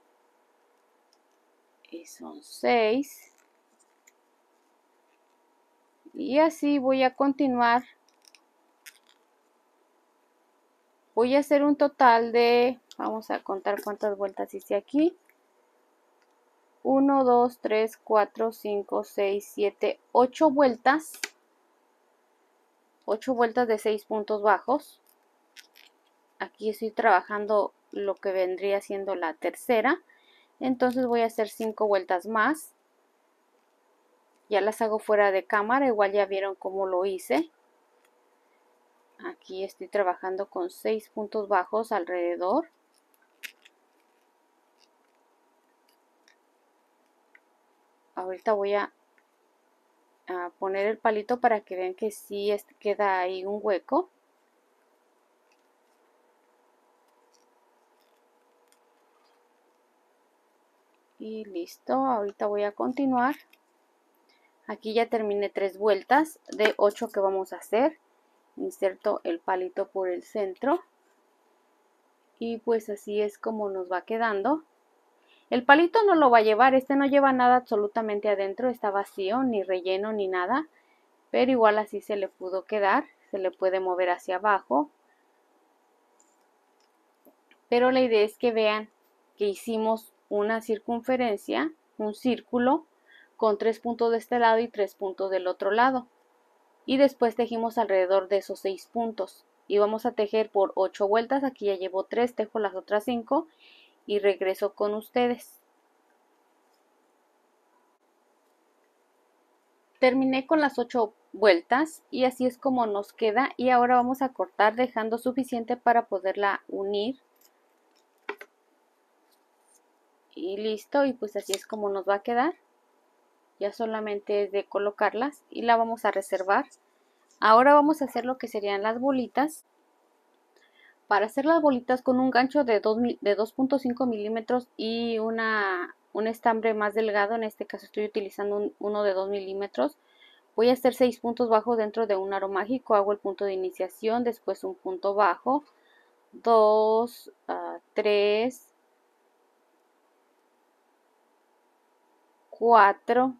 Y son 6. Y así voy a continuar. Voy a hacer un total de, vamos a contar cuántas vueltas hice aquí. 1, 2, 3, 4, 5, 6, 7, 8 vueltas. 8 vueltas de 6 puntos bajos. Aquí estoy trabajando lo que vendría siendo la tercera. Entonces voy a hacer 5 vueltas más. Ya las hago fuera de cámara, igual ya vieron cómo lo hice. Aquí estoy trabajando con 6 puntos bajos alrededor. ahorita voy a poner el palito para que vean que sí queda ahí un hueco. Y listo, ahorita voy a continuar. Aquí ya terminé 3 vueltas de 8 que vamos a hacer. Inserto el palito por el centro. Y pues así es como nos va quedando. El palito no lo va a llevar, este no lleva nada absolutamente adentro, está vacío, ni relleno ni nada. Pero igual así se le pudo quedar, se le puede mover hacia abajo. Pero la idea es que vean que hicimos una circunferencia, un círculo, con 3 puntos de este lado y 3 puntos del otro lado. Y después tejimos alrededor de esos 6 puntos. Y vamos a tejer por 8 vueltas, aquí ya llevo 3, tejo las otras 5 y regreso con ustedes. Terminé con las 8 vueltas y así es como nos queda. Y ahora vamos a cortar dejando suficiente para poderla unir. Y listo, y pues así es como nos va a quedar. Ya solamente es de colocarlas y la vamos a reservar. Ahora vamos a hacer lo que serían las bolitas. Para hacer las bolitas con un gancho de 2.5 milímetros y un estambre más delgado, en este caso estoy utilizando uno de 2 milímetros. Voy a hacer 6 puntos bajos dentro de un aro mágico, hago el punto de iniciación, después un punto bajo, 2, 3, 4,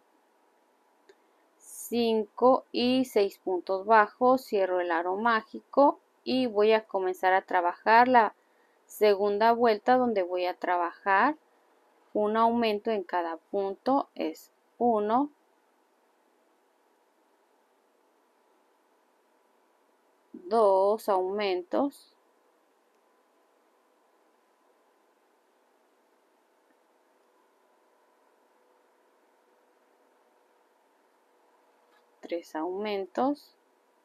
5 y 6 puntos bajos, cierro el aro mágico y voy a comenzar a trabajar la segunda vuelta donde voy a trabajar un aumento en cada punto, es 1, 2 aumentos, 3 aumentos,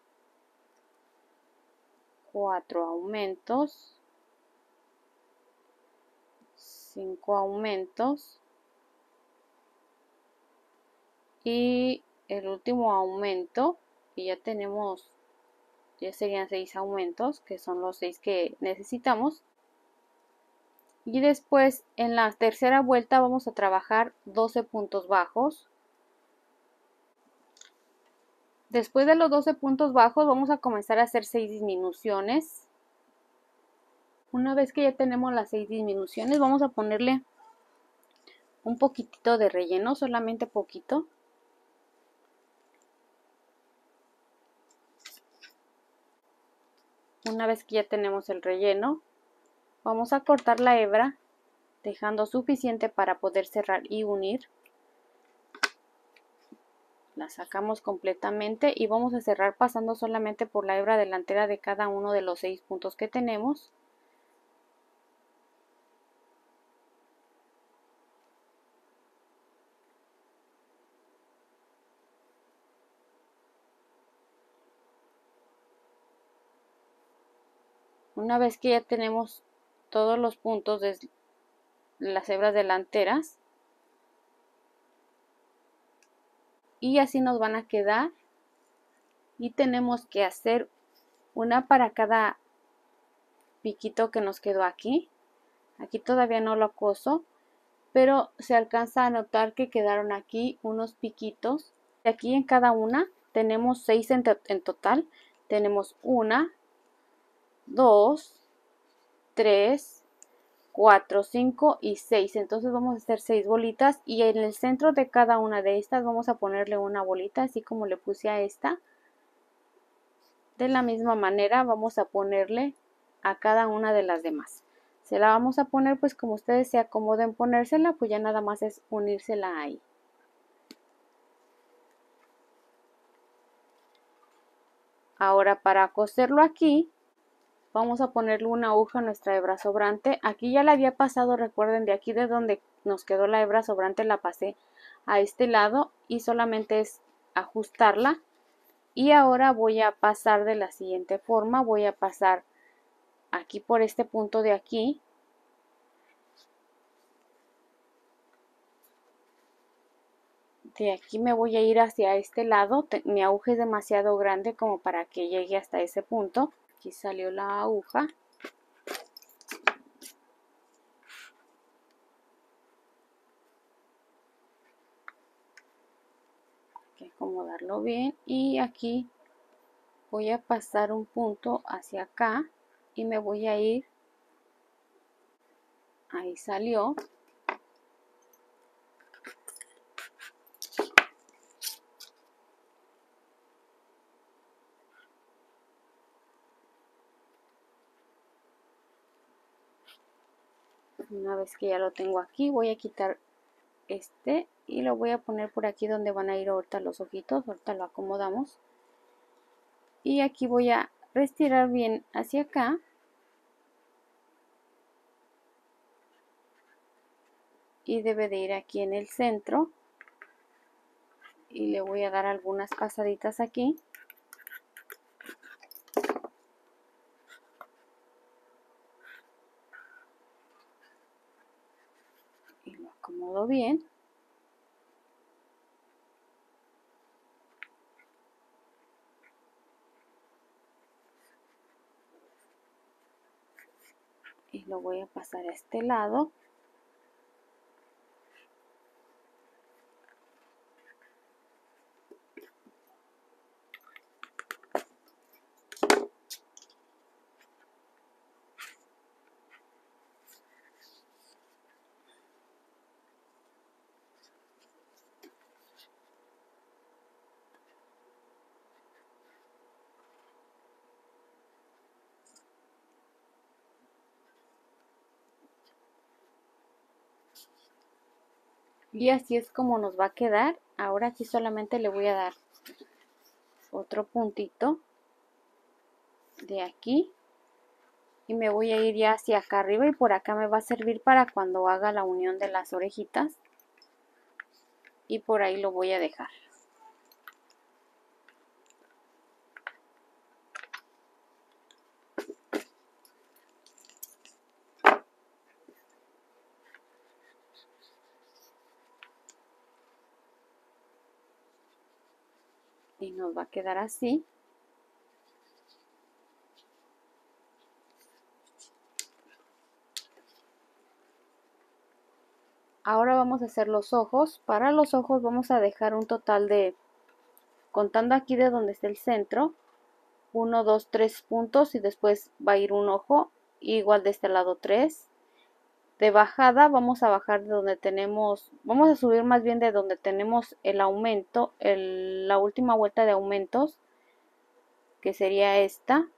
4 aumentos, 5 aumentos y el último aumento, que ya tenemos, ya serían 6 aumentos, que son los 6 que necesitamos. Y después en la tercera vuelta vamos a trabajar 12 puntos bajos. Después de los 12 puntos bajos vamos a comenzar a hacer 6 disminuciones. Una vez que ya tenemos las 6 disminuciones, vamos a ponerle un poquitito de relleno, solamente poquito. Una vez que ya tenemos el relleno, vamos a cortar la hebra, dejando suficiente para poder cerrar y unir. La sacamos completamente y vamos a cerrar pasando solamente por la hebra delantera de cada uno de los 6 puntos que tenemos. Una vez que ya tenemos todos los puntos de las hebras delanteras, y así nos van a quedar, y tenemos que hacer una para cada piquito que nos quedó aquí. Aquí todavía no lo coso, pero se alcanza a notar que quedaron aquí unos piquitos. Aquí en cada una tenemos 6 en total. Tenemos 1, 2, 3, 4, 5 y 6. Entonces vamos a hacer 6 bolitas y en el centro de cada una de estas vamos a ponerle una bolita, así como le puse a esta. De la misma manera vamos a ponerle a cada una de las demás. Se la vamos a poner pues como ustedes se acomoden ponérsela, pues ya nada más es unírsela ahí. Ahora para coserlo aquí, vamos a ponerle una aguja a nuestra hebra sobrante. Aquí ya la había pasado, recuerden, de aquí de donde nos quedó la hebra sobrante la pasé a este lado y solamente es ajustarla. Y ahora voy a pasar de la siguiente forma, voy a pasar aquí por este punto de aquí. De aquí me voy a ir hacia este lado. Mi aguja es demasiado grande como para que llegue hasta ese punto. Aquí salió la aguja. Hay que acomodarlo bien. Y aquí voy a pasar un punto hacia acá. Y me voy a ir. Ahí salió. Una vez que ya lo tengo aquí, voy a quitar este y lo voy a poner por aquí donde van a ir ahorita los ojitos. Ahorita lo acomodamos. Y aquí voy a restirar bien hacia acá. Y debe de ir aquí en el centro. Y le voy a dar algunas pasaditas aquí. Y lo acomodo bien. Y lo voy a pasar a este lado. Y así es como nos va a quedar. Ahora aquí solamente le voy a dar otro puntito de aquí. Y me voy a ir ya hacia acá arriba y por acá me va a servir para cuando haga la unión de las orejitas. Y por ahí lo voy a dejar. Y nos va a quedar así. Ahora vamos a hacer los ojos. Para los ojos vamos a dejar un total de, contando aquí de donde está el centro, 1, 2, 3 puntos y después va a ir un ojo. Igual de este lado 3. De bajada vamos a bajar de donde tenemos, vamos a subir más bien de donde tenemos el aumento, la última vuelta de aumentos, que sería esta.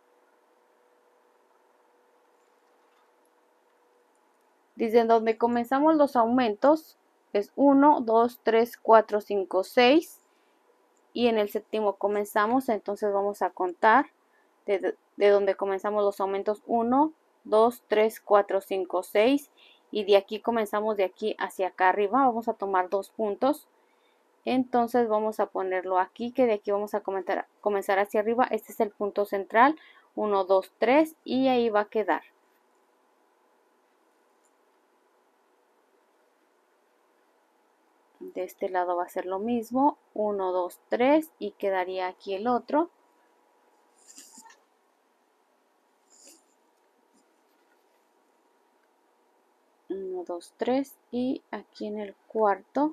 Desde donde comenzamos los aumentos es 1, 2, 3, 4, 5, 6 y en el séptimo comenzamos, entonces vamos a contar de donde comenzamos los aumentos 1, 2, 3, 4, 5, 6 y de aquí comenzamos de aquí hacia acá arriba, vamos a tomar 2 puntos. Entonces vamos a ponerlo aquí, que de aquí vamos a comenzar hacia arriba. Este es el punto central, 1, 2, 3 y ahí va a quedar. De este lado va a ser lo mismo, 1, 2, 3 y quedaría aquí el otro. Uno, 2, 3 y aquí en el cuarto.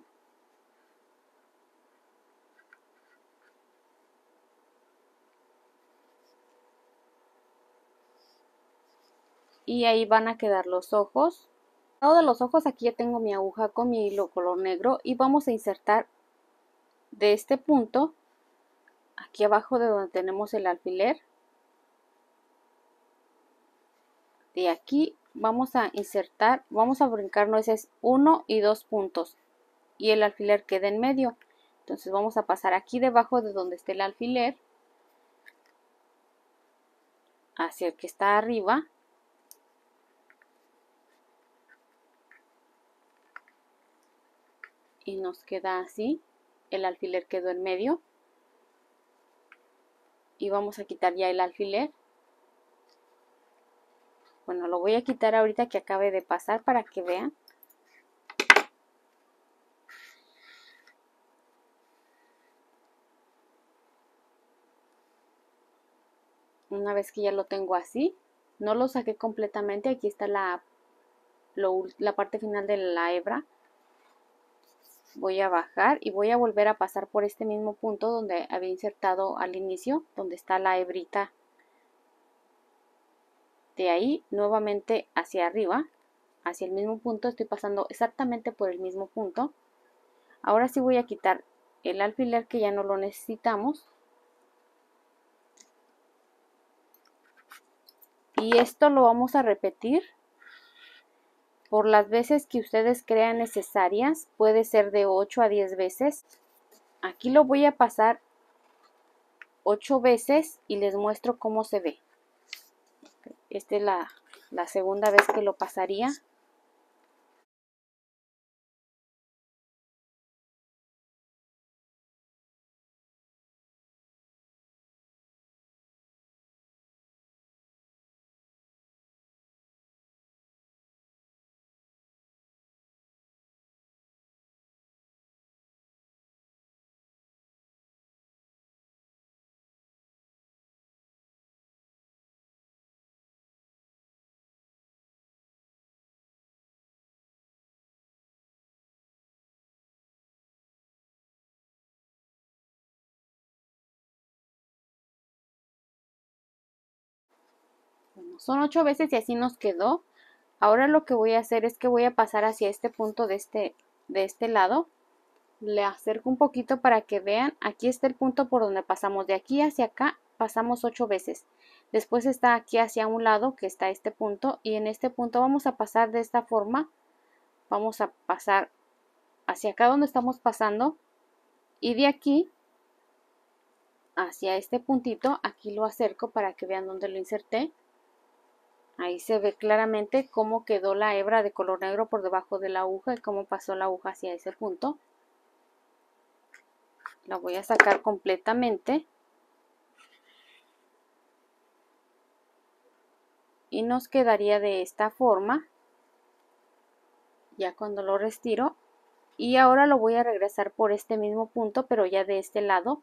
Y ahí van a quedar los ojos. Al lado de los ojos aquí ya tengo mi aguja con mi hilo color negro y vamos a insertar de este punto, aquí abajo de donde tenemos el alfiler. De aquí vamos a insertar, vamos a brincar nueces 1 y 2 puntos y el alfiler queda en medio. Entonces vamos a pasar aquí debajo de donde esté el alfiler hacia el que está arriba. Y nos queda así, el alfiler quedó en medio. Y vamos a quitar ya el alfiler. Bueno, lo voy a quitar ahorita que acabe de pasar para que vean. Una vez que ya lo tengo así, no lo saqué completamente, aquí está la parte final de la hebra. Voy a bajar y voy a volver a pasar por este mismo punto donde había insertado al inicio, donde está la hebrita. De ahí nuevamente hacia arriba, hacia el mismo punto, estoy pasando exactamente por el mismo punto. Ahora sí voy a quitar el alfiler que ya no lo necesitamos. Y esto lo vamos a repetir por las veces que ustedes crean necesarias. Puede ser de 8 a 10 veces. Aquí lo voy a pasar 8 veces y les muestro cómo se ve. Esta es la segunda vez que lo pasaría. Bueno, son 8 veces y así nos quedó. Ahora lo que voy a hacer es que voy a pasar hacia este punto de este lado. Le acerco un poquito para que vean. Aquí está el punto por donde pasamos. De aquí hacia acá pasamos 8 veces. Después está aquí hacia un lado que está este punto. Y en este punto vamos a pasar de esta forma. Vamos a pasar hacia acá donde estamos pasando. Y de aquí hacia este puntito, aquí lo acerco para que vean dónde lo inserté. Ahí se ve claramente cómo quedó la hebra de color negro por debajo de la aguja y cómo pasó la aguja hacia ese punto. La voy a sacar completamente. Y nos quedaría de esta forma. Ya cuando lo retiro. Y ahora lo voy a regresar por este mismo punto, pero ya de este lado.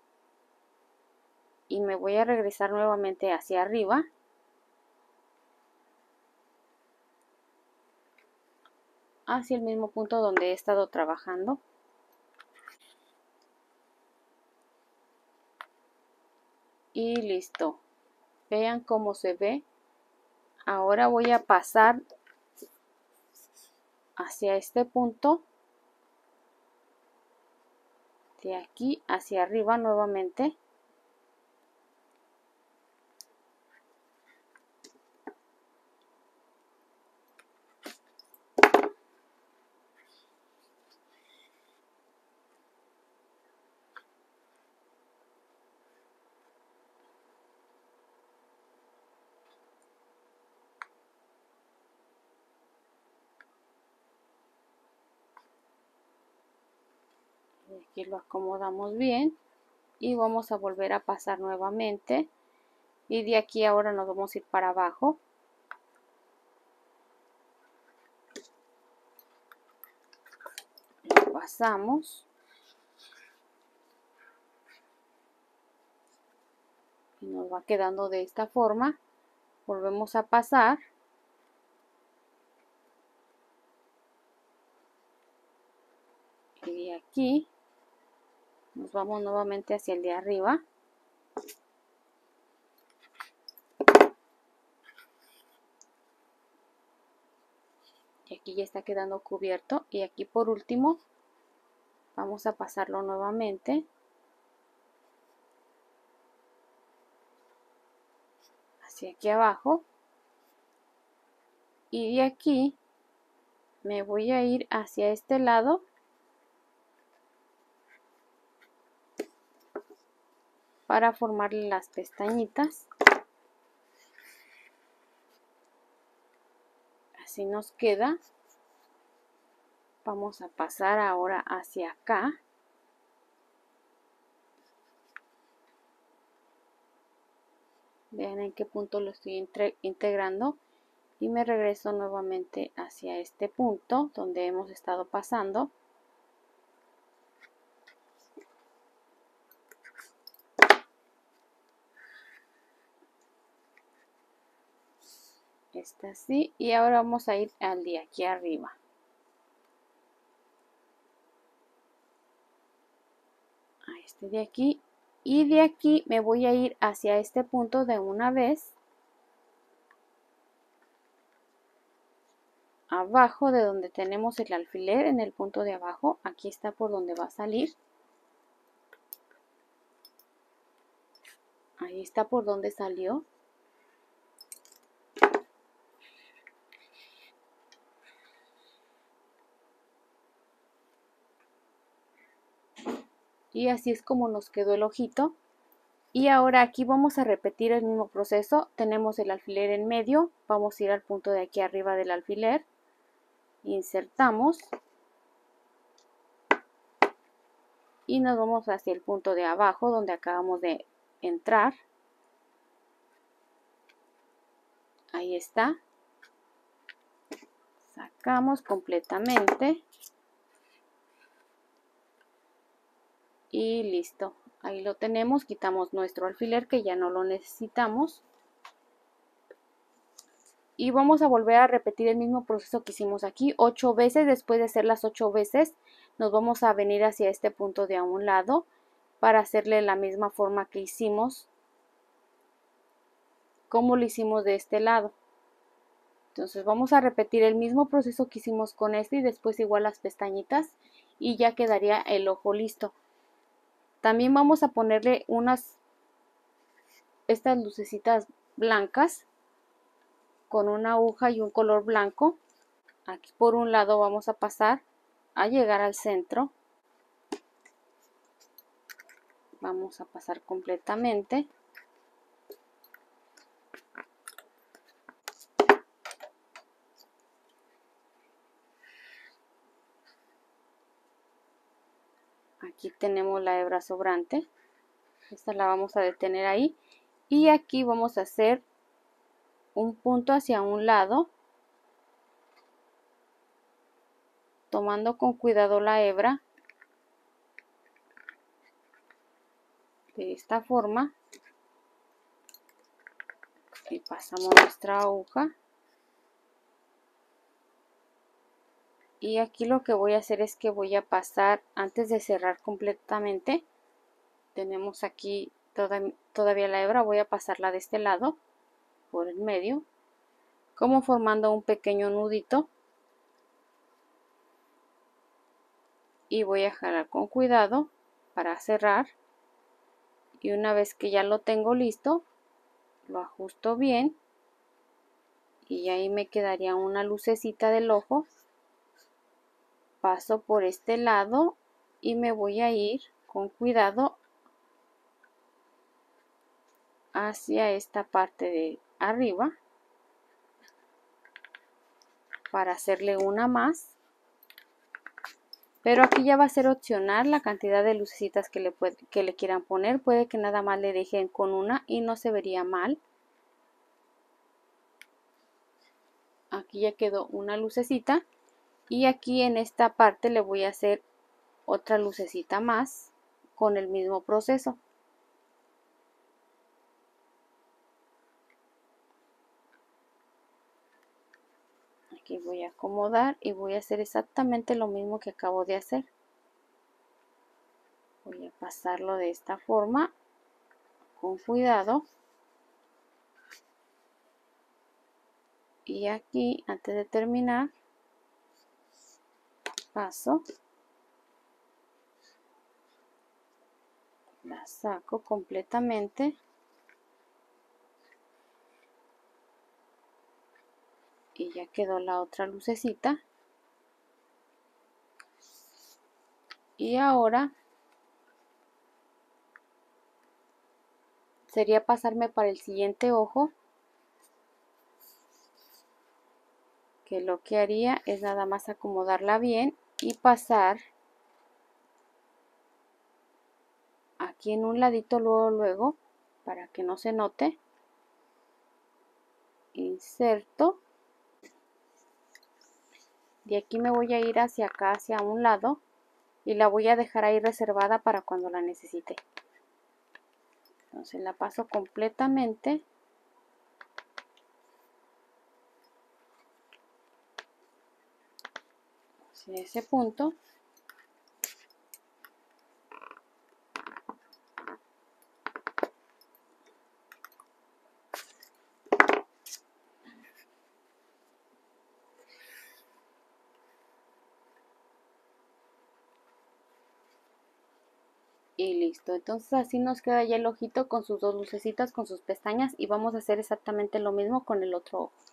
Y me voy a regresar nuevamente hacia arriba. Hacia el mismo punto donde he estado trabajando. Y listo. Vean cómo se ve. Ahora voy a pasar hacia este punto. De aquí hacia arriba nuevamente. Aquí lo acomodamos bien y vamos a volver a pasar nuevamente y de aquí ahora nos vamos a ir para abajo. Lo pasamos y nos va quedando de esta forma. Volvemos a pasar y de aquí nos vamos nuevamente hacia el de arriba. Y aquí ya está quedando cubierto. Y aquí por último vamos a pasarlo nuevamente hacia aquí abajo. Y de aquí me voy a ir hacia este lado para formarle las pestañitas. Así nos queda. Vamos a pasar ahora hacia acá. Vean en qué punto lo estoy integrando. Y me regreso nuevamente hacia este punto donde hemos estado pasando. Está así. Y ahora vamos a ir al de aquí arriba. A este de aquí. Y de aquí me voy a ir hacia este punto de una vez. Abajo de donde tenemos el alfiler, en el punto de abajo. Aquí está por donde va a salir. Ahí está por donde salió. Y así es como nos quedó el ojito. Y ahora aquí vamos a repetir el mismo proceso. Tenemos el alfiler en medio. Vamos a ir al punto de aquí arriba del alfiler. Insertamos. Y nos vamos hacia el punto de abajo donde acabamos de entrar. Ahí está. Sacamos completamente. Y listo. Ahí lo tenemos. Quitamos nuestro alfiler que ya no lo necesitamos. Y vamos a volver a repetir el mismo proceso que hicimos aquí 8 veces. Después de hacer las 8 veces nos vamos a venir hacia este punto de a un lado para hacerle la misma forma que hicimos, como lo hicimos de este lado. Entonces vamos a repetir el mismo proceso que hicimos con este y después igual las pestañitas y ya quedaría el ojo listo. También vamos a ponerle estas lucecitas blancas con una aguja y un color blanco. Aquí por un lado vamos a pasar a llegar al centro. Vamos a pasar completamente. Aquí tenemos la hebra sobrante. Esta la vamos a detener ahí. Y aquí vamos a hacer un punto hacia un lado, tomando con cuidado la hebra de esta forma y pasamos nuestra aguja. Y aquí lo que voy a hacer es que voy a pasar, antes de cerrar completamente, tenemos aquí todavía la hebra, voy a pasarla de este lado por el medio, como formando un pequeño nudito. Y voy a jalar con cuidado para cerrar. Y una vez que ya lo tengo listo, lo ajusto bien. Y ahí me quedaría una lucecita del ojo. Paso por este lado y me voy a ir con cuidado hacia esta parte de arriba para hacerle una más. Pero aquí ya va a ser opcional la cantidad de lucecitas que le quieran poner. Puede que nada más le dejen con una y no se vería mal. Aquí ya quedó una lucecita. Y aquí en esta parte le voy a hacer otra lucecita más con el mismo proceso. Aquí voy a acomodar y voy a hacer exactamente lo mismo que acabo de hacer. Voy a pasarlo de esta forma con cuidado. Y aquí, antes de terminar, paso, la saco completamente y ya quedó la otra lucecita. Y ahora sería pasarme para el siguiente ojo, que lo que haría es nada más acomodarla bien y pasar aquí en un ladito luego para que no se note. Inserto. De aquí me voy a ir hacia acá, hacia un lado, y la voy a dejar ahí reservada para cuando la necesite. Entonces la paso completamente hacia ese punto. Y listo, entonces así nos queda ya el ojito con sus dos lucecitas, con sus pestañas, y vamos a hacer exactamente lo mismo con el otro ojo.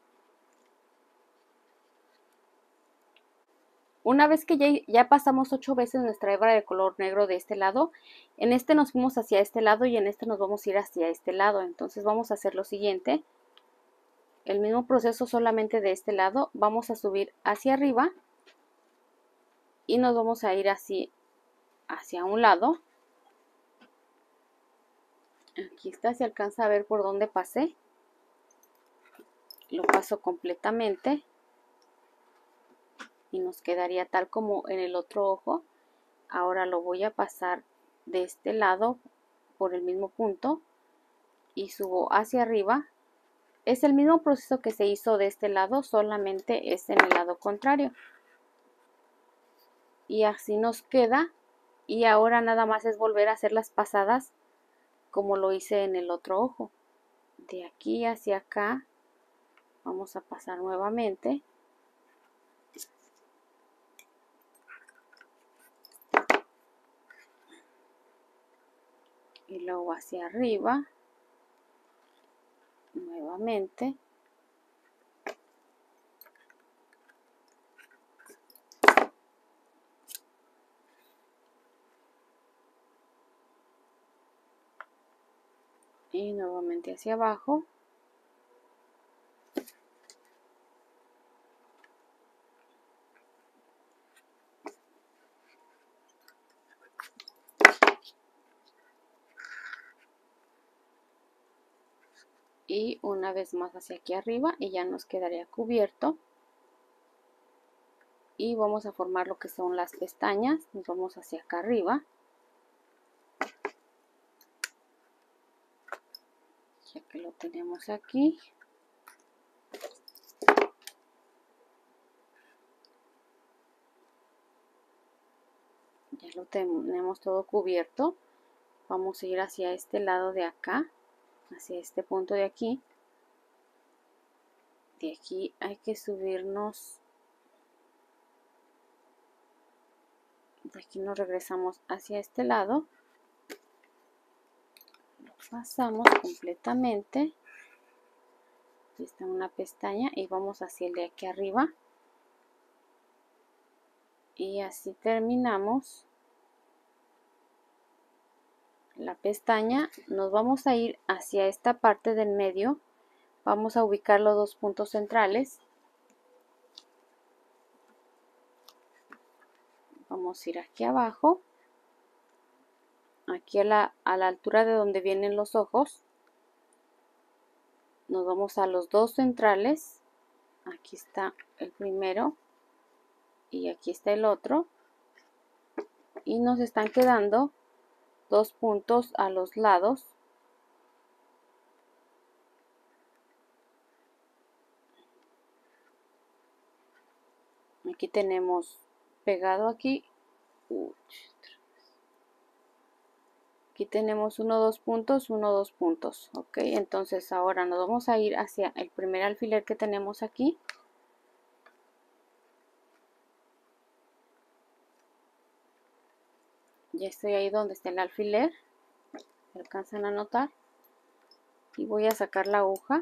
Una vez que ya pasamos 8 veces nuestra hebra de color negro de este lado, en este nos fuimos hacia este lado y en este nos vamos a ir hacia este lado. Entonces vamos a hacer lo siguiente, el mismo proceso solamente de este lado, vamos a subir hacia arriba y nos vamos a ir así hacia un lado. Aquí está, se alcanza a ver por dónde pasé. Lo paso completamente y nos quedaría tal como en el otro ojo. Ahora lo voy a pasar de este lado por el mismo punto y subo hacia arriba. Es el mismo proceso que se hizo de este lado, solamente es en el lado contrario. Y así nos queda. Y ahora nada más es volver a hacer las pasadas como lo hice en el otro ojo. De aquí hacia acá vamos a pasar nuevamente. Y luego hacia arriba. Nuevamente. Y nuevamente hacia abajo. Y una vez más hacia aquí arriba y ya nos quedaría cubierto. Y vamos a formar lo que son las pestañas. Nos vamos hacia acá arriba. Ya que lo tenemos aquí. Ya lo tenemos todo cubierto. Vamos a ir hacia este lado de acá, hacia este punto de aquí. De aquí hay que subirnos. De aquí nos regresamos hacia este lado. Lo pasamos completamente. Aquí está una pestaña y vamos hacia el de aquí arriba. Y así terminamos la pestaña. Nos vamos a ir hacia esta parte del medio. Vamos a ubicar los dos puntos centrales. Vamos a ir aquí abajo. Aquí a la altura de donde vienen los ojos. Nos vamos a los dos centrales. Aquí está el primero. Y aquí está el otro. Y nos están quedando dos puntos a los lados. Aquí tenemos pegado aquí. Aquí tenemos 1, 2 puntos, 1, 2 puntos. Ok, entonces ahora nos vamos a ir hacia el primer alfiler que tenemos aquí. Ya estoy ahí donde está el alfiler. ¿Se alcanzan a notar? Y voy a sacar la aguja.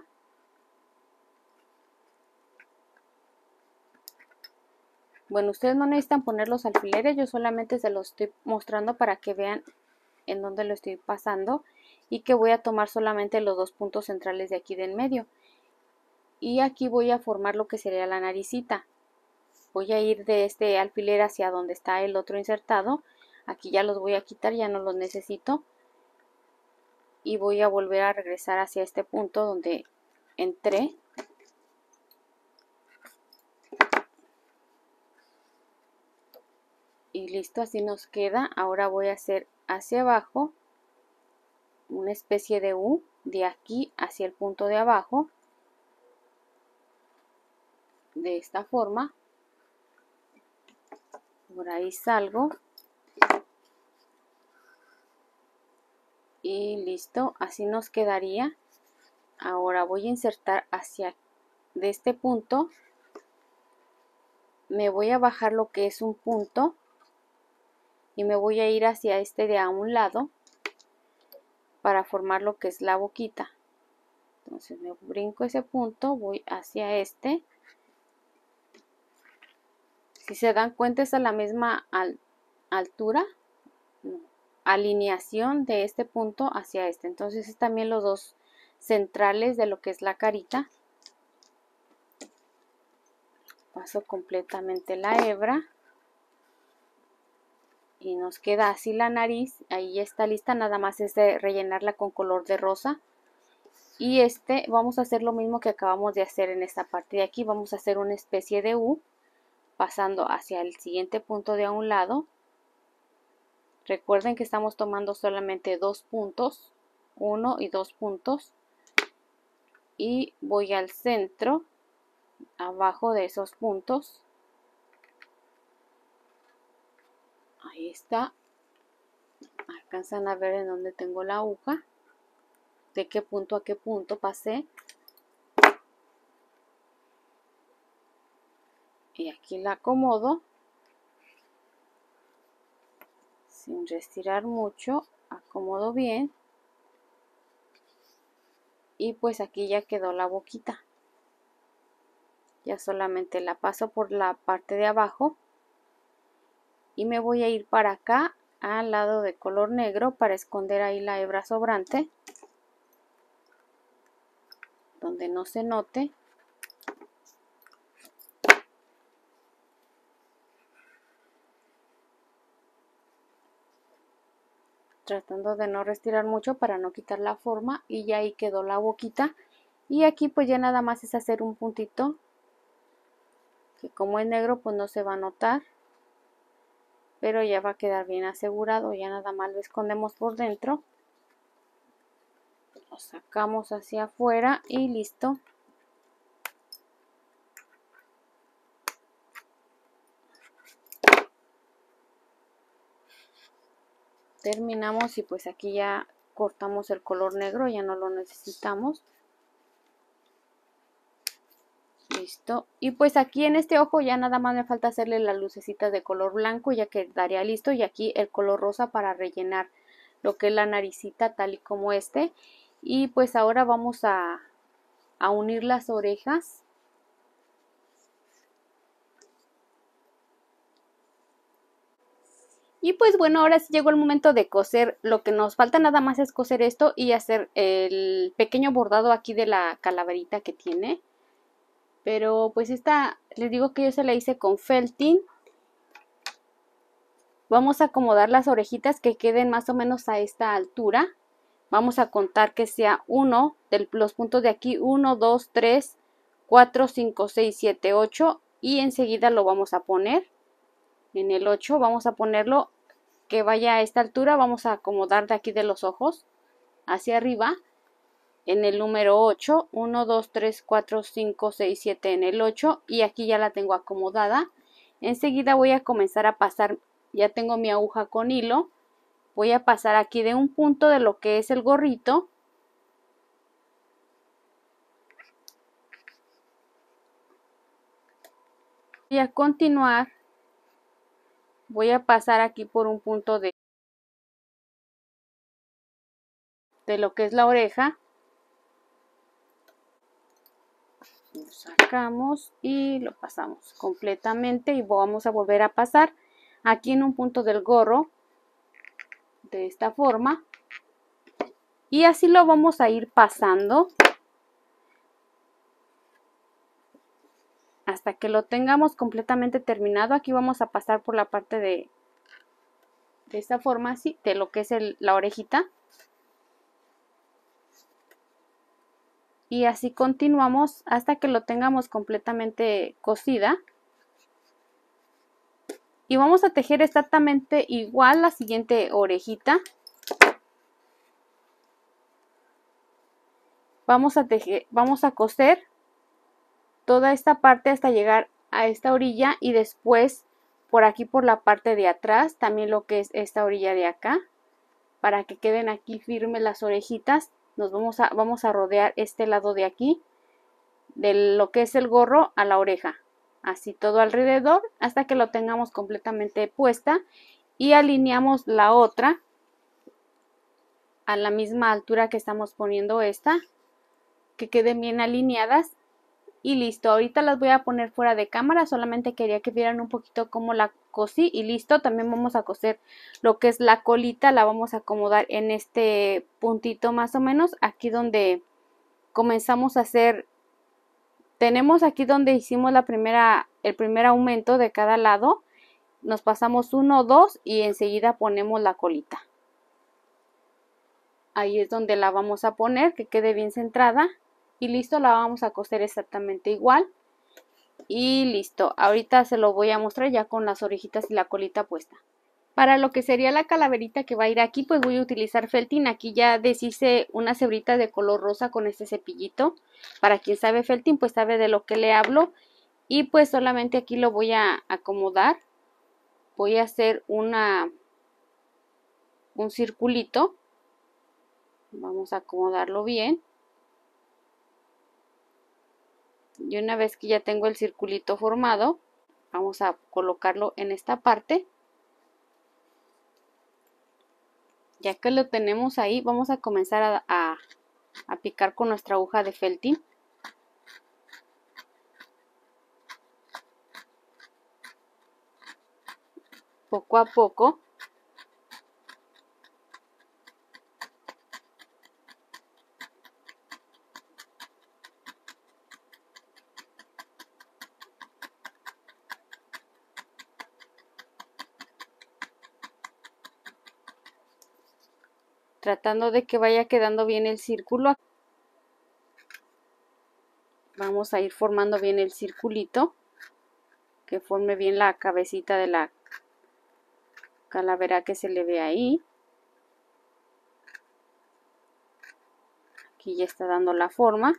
Bueno, ustedes no necesitan poner los alfileres, yo solamente se los estoy mostrando para que vean en dónde lo estoy pasando y que voy a tomar solamente los dos puntos centrales de aquí del medio. Y aquí voy a formar lo que sería la naricita. Voy a ir de este alfiler hacia donde está el otro insertado. Aquí ya los voy a quitar, ya no los necesito. Y voy a volver a regresar hacia este punto donde entré. Y listo, así nos queda. Ahora voy a hacer hacia abajo una especie de U, de aquí hacia el punto de abajo, de esta forma. Por ahí salgo. Y listo, así nos quedaría. Ahora voy a insertar hacia de este punto. Me voy a bajar lo que es un punto. Y me voy a ir hacia este de a un lado. Para formar lo que es la boquita. Entonces me brinco ese punto, voy hacia este. Si se dan cuenta es a la misma altura, alineación de este punto hacia este. Entonces es también los dos centrales de lo que es la carita. Paso completamente la hebra. Y nos queda así la nariz. Ahí ya está lista, nada más es de rellenarla con color de rosa. Y vamos a hacer lo mismo que acabamos de hacer en esta parte de aquí. Vamos a hacer una especie de U, pasando hacia el siguiente punto de a un lado. Recuerden que estamos tomando solamente 2 puntos, 1 y 2 puntos. Y voy al centro, abajo de esos puntos. Ahí está. Alcanzan a ver en dónde tengo la aguja. De qué punto a qué punto pasé. Y aquí la acomodo. Sin restirar mucho. Acomodo bien. Y pues aquí ya quedó la boquita. Ya solamente la paso por la parte de abajo. Y me voy a ir para acá, al lado de color negro, para esconder ahí la hebra sobrante. Donde no se note. Tratando de no restirar mucho para no quitar la forma. Y ya ahí quedó la boquita. Y aquí pues ya nada más es hacer un puntito. Que como es negro pues no se va a notar. Pero ya va a quedar bien asegurado. Ya nada más lo escondemos por dentro. Lo sacamos hacia afuera y listo. Terminamos y pues aquí ya cortamos el color negro, ya no lo necesitamos. Listo. Y pues aquí en este ojo ya nada más me falta hacerle las lucecitas de color blanco, ya quedaría listo. Y aquí el color rosa para rellenar lo que es la naricita tal y como este. Y pues ahora vamos a unir las orejas. Y pues bueno, ahora sí llegó el momento de coser. Lo que nos falta nada más es coser esto y hacer el pequeño bordado aquí de la calaverita que tiene. Pero pues esta, les digo que yo se la hice con felting. Vamos a acomodar las orejitas que queden más o menos a esta altura. Vamos a contar que sea uno de los puntos de aquí, 1, 2, 3, 4, 5, 6, 7, 8. Y enseguida lo vamos a poner. En el 8 vamos a ponerlo que vaya a esta altura. Vamos a acomodar de aquí de los ojos hacia arriba. En el número 8, 1, 2, 3, 4, 5, 6, 7 en el 8 y aquí ya la tengo acomodada. Enseguida voy a comenzar a pasar, ya tengo mi aguja con hilo, voy a pasar aquí de un punto de lo que es el gorrito. Y a continuar voy a pasar aquí por un punto de lo que es la oreja. Lo sacamos y lo pasamos completamente y vamos a volver a pasar aquí en un punto del gorro de esta forma y así lo vamos a ir pasando hasta que lo tengamos completamente terminado. Aquí vamos a pasar por la parte de esta forma así, de lo que es la orejita. Y así continuamos hasta que lo tengamos completamente cosida. Y vamos a tejer exactamente igual la siguiente orejita. Vamos a coser toda esta parte hasta llegar a esta orilla y después por aquí por la parte de atrás, también lo que es esta orilla de acá, para que queden aquí firmes las orejitas. Nos vamos a rodear este lado de aquí, de lo que es el gorro a la oreja, así todo alrededor hasta que lo tengamos completamente puesta, y alineamos la otra a la misma altura que estamos poniendo esta, que queden bien alineadas. Y listo, ahorita las voy a poner fuera de cámara, solamente quería que vieran un poquito cómo la cosí y listo. También vamos a coser lo que es la colita, la vamos a acomodar en este puntito más o menos, aquí donde comenzamos a hacer, tenemos aquí donde hicimos el primer aumento de cada lado, nos pasamos 1 o 2 y enseguida ponemos la colita. Ahí es donde la vamos a poner, que quede bien centrada. Y listo, la vamos a coser exactamente igual. Y listo, ahorita se lo voy a mostrar ya con las orejitas y la colita puesta. Para lo que sería la calaverita que va a ir aquí, pues voy a utilizar feltín. Aquí ya deshice unas hebritas de color rosa con este cepillito. Para quien sabe feltín, pues sabe de lo que le hablo. Y pues solamente aquí lo voy a acomodar. Voy a hacer un circulito. Vamos a acomodarlo bien. Y una vez que ya tengo el circulito formado, vamos a colocarlo en esta parte. Ya que lo tenemos ahí, vamos a comenzar a picar con nuestra aguja de feltín. Poco a poco. Tratando de que vaya quedando bien el círculo. Vamos a ir formando bien el circulito, que forme bien la cabecita de la calavera que se le ve ahí. Aquí ya está dando la forma.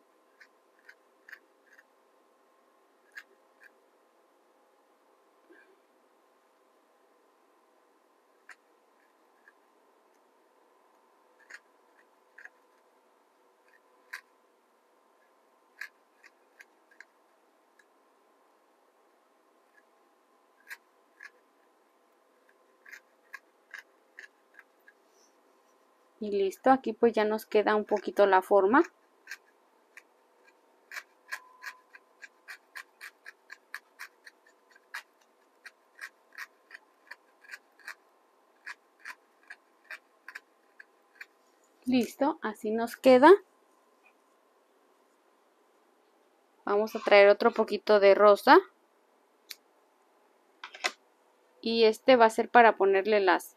Y listo, aquí pues ya nos queda un poquito la forma. Listo, así nos queda. Vamos a traer otro poquito de rosa. Y este va a ser para ponerle las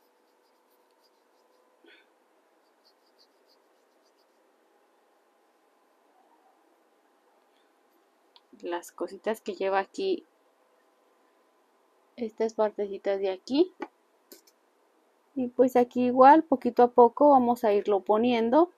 cositas que lleva aquí, estas partecitas de aquí. Y pues aquí igual, poquito a poco vamos a irlo poniendo.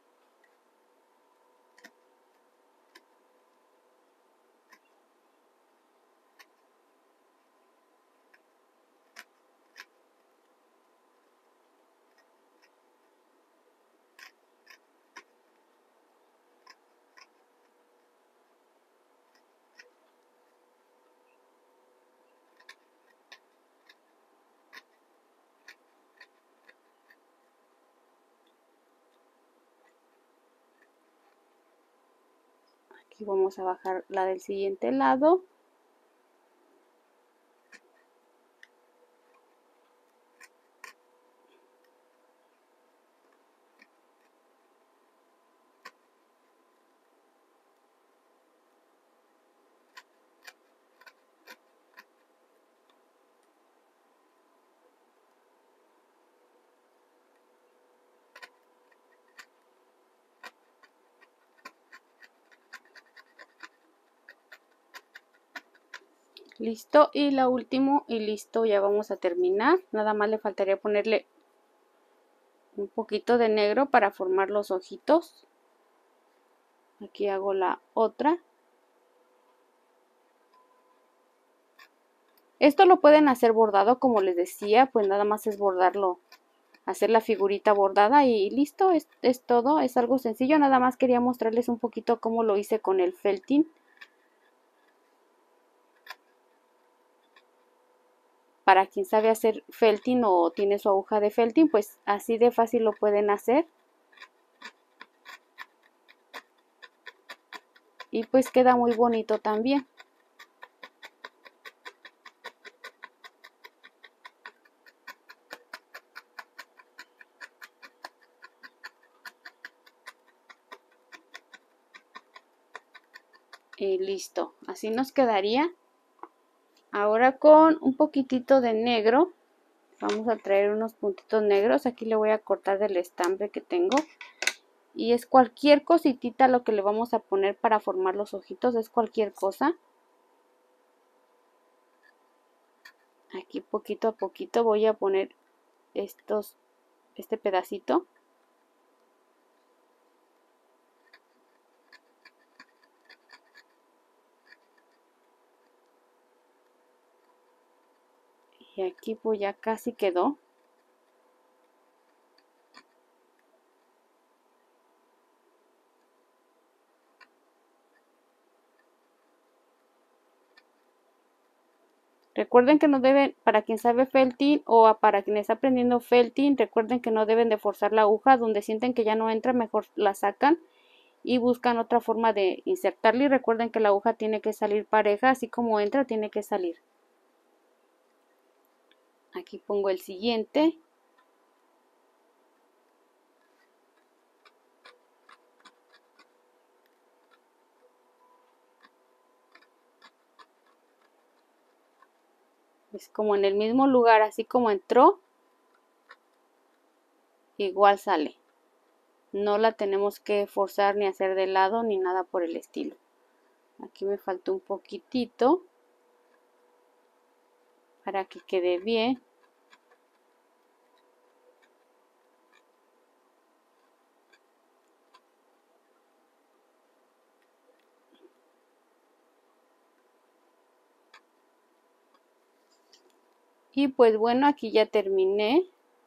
Aquí vamos a bajar la del siguiente lado. Listo, y la última y listo, ya vamos a terminar. Nada más le faltaría ponerle un poquito de negro para formar los ojitos. Aquí hago la otra. Esto lo pueden hacer bordado, como les decía, pues nada más es bordarlo, hacer la figurita bordada y listo, es todo, es algo sencillo. Nada más quería mostrarles un poquito cómo lo hice con el felting. Para quien sabe hacer felting o tiene su aguja de felting, pues así de fácil lo pueden hacer. Y pues queda muy bonito también. Y listo, así nos quedaría. Ahora con un poquitito de negro, vamos a traer unos puntitos negros. Aquí le voy a cortar del estambre que tengo. Y es cualquier cositita lo que le vamos a poner para formar los ojitos, es cualquier cosa. Aquí poquito a poquito voy a poner este pedacito. Y aquí pues ya casi quedó. Recuerden que no deben, para quien sabe felting o para quien está aprendiendo felting, recuerden que no deben de forzar la aguja. Donde sienten que ya no entra, mejor la sacan y buscan otra forma de insertarla. Y recuerden que la aguja tiene que salir pareja, así como entra tiene que salir. Aquí pongo el siguiente. Es como en el mismo lugar, así como entró, igual sale. No la tenemos que forzar ni hacer de lado ni nada por el estilo. Aquí me faltó un poquitito para que quede bien. Y pues bueno, aquí ya terminé.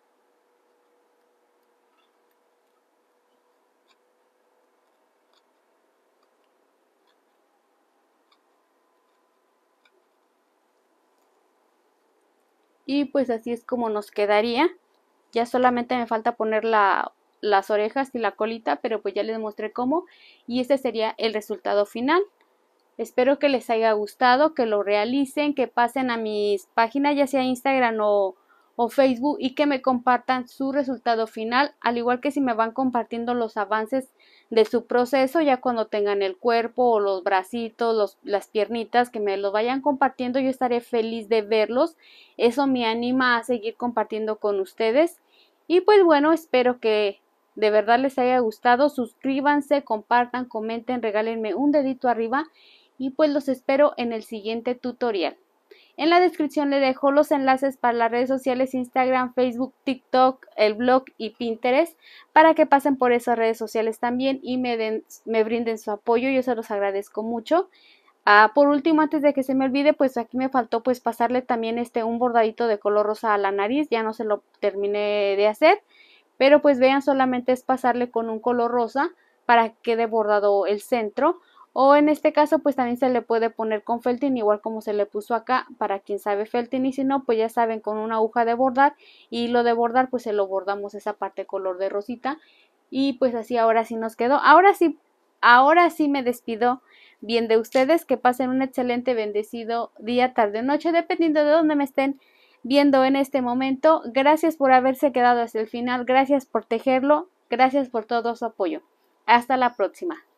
Y pues así es como nos quedaría. Ya solamente me falta poner las orejas y la colita, pero pues ya les mostré cómo. Y este sería el resultado final. Espero que les haya gustado, que lo realicen, que pasen a mis páginas, ya sea Instagram o Facebook, y que me compartan su resultado final, al igual que si me van compartiendo los avances de su proceso, ya cuando tengan el cuerpo o los bracitos, las piernitas, que me los vayan compartiendo. Yo estaré feliz de verlos. Eso me anima a seguir compartiendo con ustedes. Y pues bueno, espero que de verdad les haya gustado. Suscríbanse, compartan, comenten, regálenme un dedito arriba. Y pues los espero en el siguiente tutorial. En la descripción les dejo los enlaces para las redes sociales: Instagram, Facebook, TikTok, el blog y Pinterest, para que pasen por esas redes sociales también y me brinden su apoyo. Yo se los agradezco mucho. Por último, antes de que se me olvide, pues aquí me faltó pues pasarle también un bordadito de color rosa a la nariz. Ya no se lo terminé de hacer, pero pues vean, solamente es pasarle con un color rosa para que quede bordado el centro. O en este caso pues también se le puede poner con felting, igual como se le puso acá, para quien sabe felting. Y si no, pues ya saben, con una aguja de bordar, y lo de bordar pues se lo bordamos esa parte color de rosita. Y pues así ahora sí nos quedó. Ahora sí me despido bien de ustedes. Que pasen un excelente, bendecido día, tarde, noche, dependiendo de dónde me estén viendo en este momento. Gracias por haberse quedado hasta el final, gracias por tejerlo, gracias por todo su apoyo. Hasta la próxima.